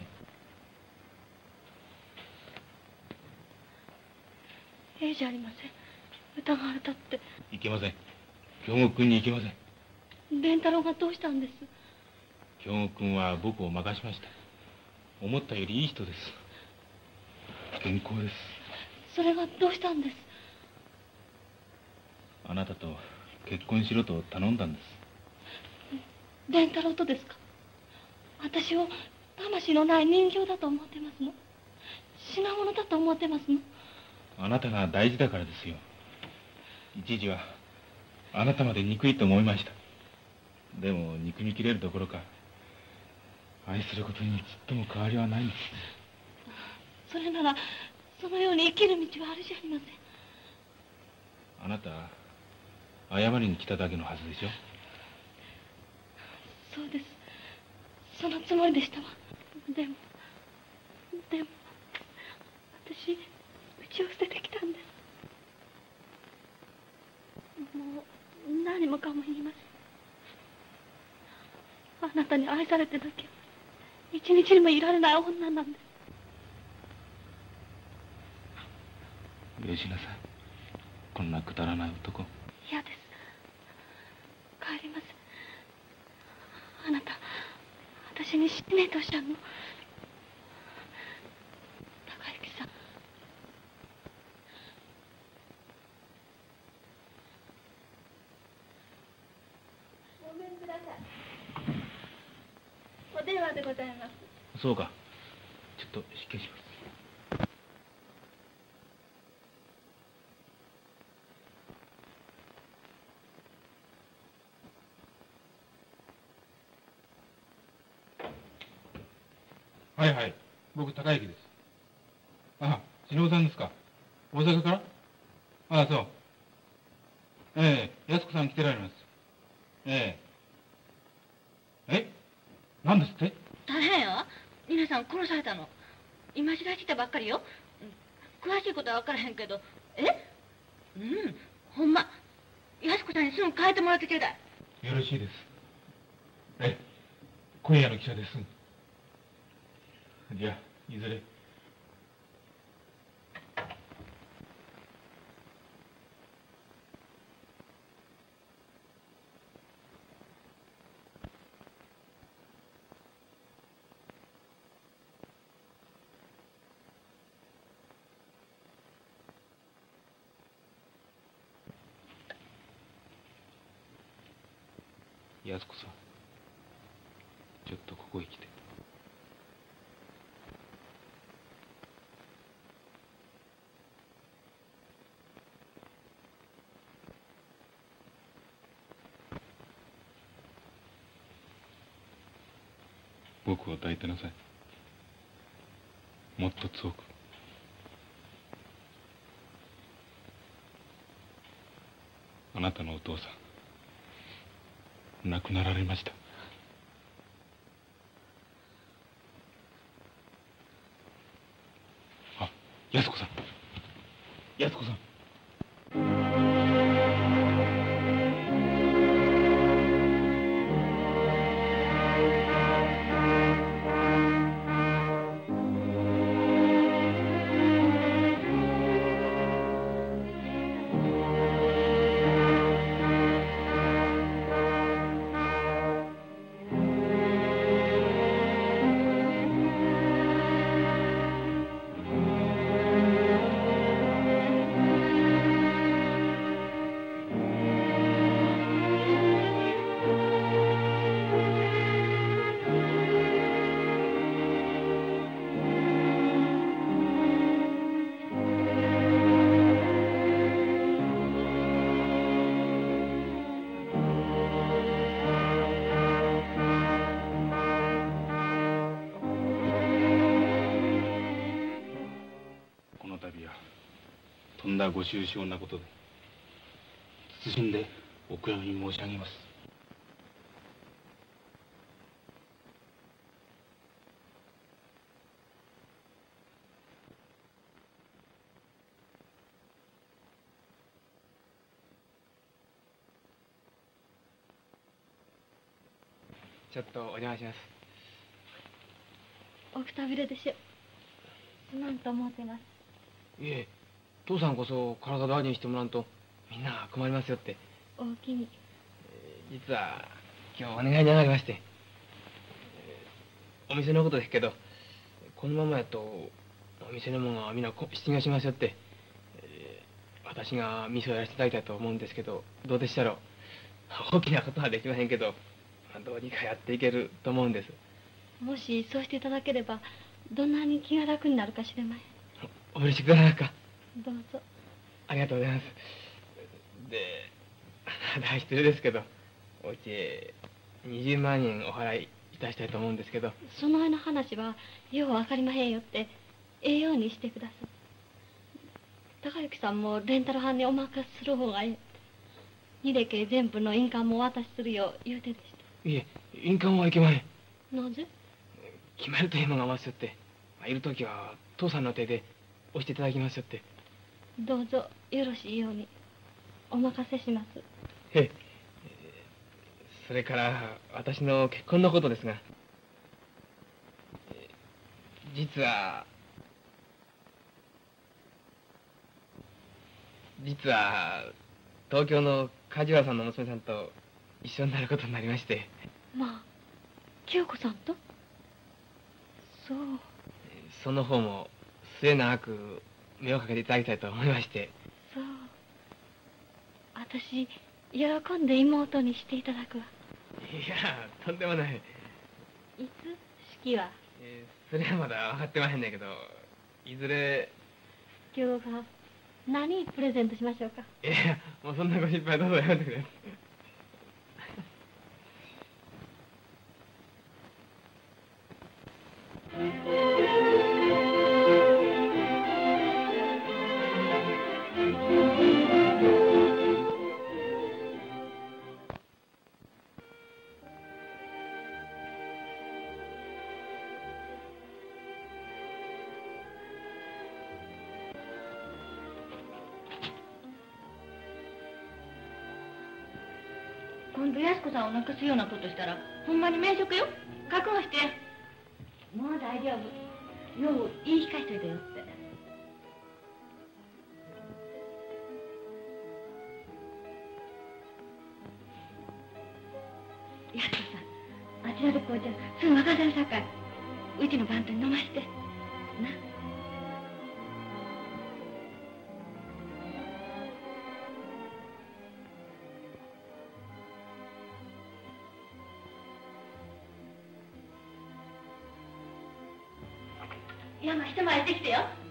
[SPEAKER 4] ええじゃありません。疑われたって。
[SPEAKER 2] いけません。 京極君に行けません。
[SPEAKER 4] 蓮太郎がどうしたんです？
[SPEAKER 2] 京極君は僕を任しました。思ったよりいい人です。健康です。
[SPEAKER 4] それがどうしたんです？
[SPEAKER 2] あなたと結婚しろと頼んだんです。
[SPEAKER 4] 蓮太郎とですか？私を魂のない人形だと思ってますの？品物だと思ってますの？
[SPEAKER 2] あなたが大事だからですよ。一時はあなたまで憎いと思いました。でも憎みきれるどころか愛することにちっとも変わりはないんです。
[SPEAKER 4] それならそのように生きる道はあるじゃありません。
[SPEAKER 2] あなた謝りに来ただけのはずでしょ。
[SPEAKER 4] そうです。そのつもりでしたわ。でも私家を捨ててきたんです。もう何もかも言います。あなたに愛されてなきゃ一日にもいられない女なんです。
[SPEAKER 2] 許しなさい。こんなくだらない男。
[SPEAKER 4] 嫌です。帰ります。あなた私に死ねとおっしゃるの？高之さん。ごめんください。お電話でございます。
[SPEAKER 2] そうか。ちょっと失敬します。はいはい、僕高之です。あ、忍さんですか。大阪から。ああ、そう。安子さん来てられます。何ですって。
[SPEAKER 4] 大変よ。皆さん殺されたの。今知らしてたばっかりよ。詳しいことは分からへんけど。ほんま安子さんにすぐ帰ってもらってちょうだい。
[SPEAKER 2] よろしいです。今夜の記者です。じゃあいずれ。安子さん、ちょっとここへ来て。僕を抱いてなさい。もっと強く。あなたのお父さん亡くなられました。あ、安子さん、安子さん。とんだご愁傷なことで謹んでお悔やみ申し上げます。
[SPEAKER 5] ちょっとお邪魔します。
[SPEAKER 4] おくたびれでしょ。なんと思ってます。
[SPEAKER 5] いえ、父さんこそ体大事にしてもらうとみんな困りますよって。
[SPEAKER 4] おおおきに。
[SPEAKER 5] 実は今日お願いに上がりまして、お店のことですけど、このままやとお店の者がみんな失業しますよって、私が店をやらせていただきたいと思うんですけど、どうでしたろう。大きなことはできませんけど、どうにかやっていけると思うんです。
[SPEAKER 4] もしそうしていただければ、どんなに気が楽になるかしれません。
[SPEAKER 5] お許しくださいか。
[SPEAKER 4] どうぞ。
[SPEAKER 5] ありがとうございます。で、大失礼ですけど、おうちへ20万円お払いいたしたいと思うんですけど。
[SPEAKER 4] そのような話はよう分かりまへんよって、ええようにしてください。高之さんもレンタル班にお任せする方がええって。二礼家全部の印鑑もお渡しするよう言うてでした。
[SPEAKER 5] いえ、印鑑はいけまへん。
[SPEAKER 4] なぜ？
[SPEAKER 5] 決まるというのがますよって。いるときは父さんの手で押していただきますよって。
[SPEAKER 4] どうぞよろしいようにお任せします。
[SPEAKER 5] ええ。それから私の結婚のことですが、実は東京の梶原さんの娘さんと一緒になることになりまして。
[SPEAKER 4] まあ清子さんと？そう。
[SPEAKER 5] その方も末永く目をかけていただきたいと思いまして。
[SPEAKER 4] そう。私喜んで妹にしていただくわ。
[SPEAKER 5] いや、とんでもない。
[SPEAKER 4] いつ式は？
[SPEAKER 5] それはまだ分かってまへんねんけど、いずれ。
[SPEAKER 4] 今日は何プレゼントしましょうか？
[SPEAKER 5] いや、もうそんなご心配どうぞやめてくれ。
[SPEAKER 4] 今度安子さんを泣かすようなことしたらほんまに免職よ。覚悟して。もう大丈夫。よう言い控えといてよって。安子さん、あちらで紅茶すぐ沸かせるさかい。うちの番頭に飲ましてな。山一回りできてよ。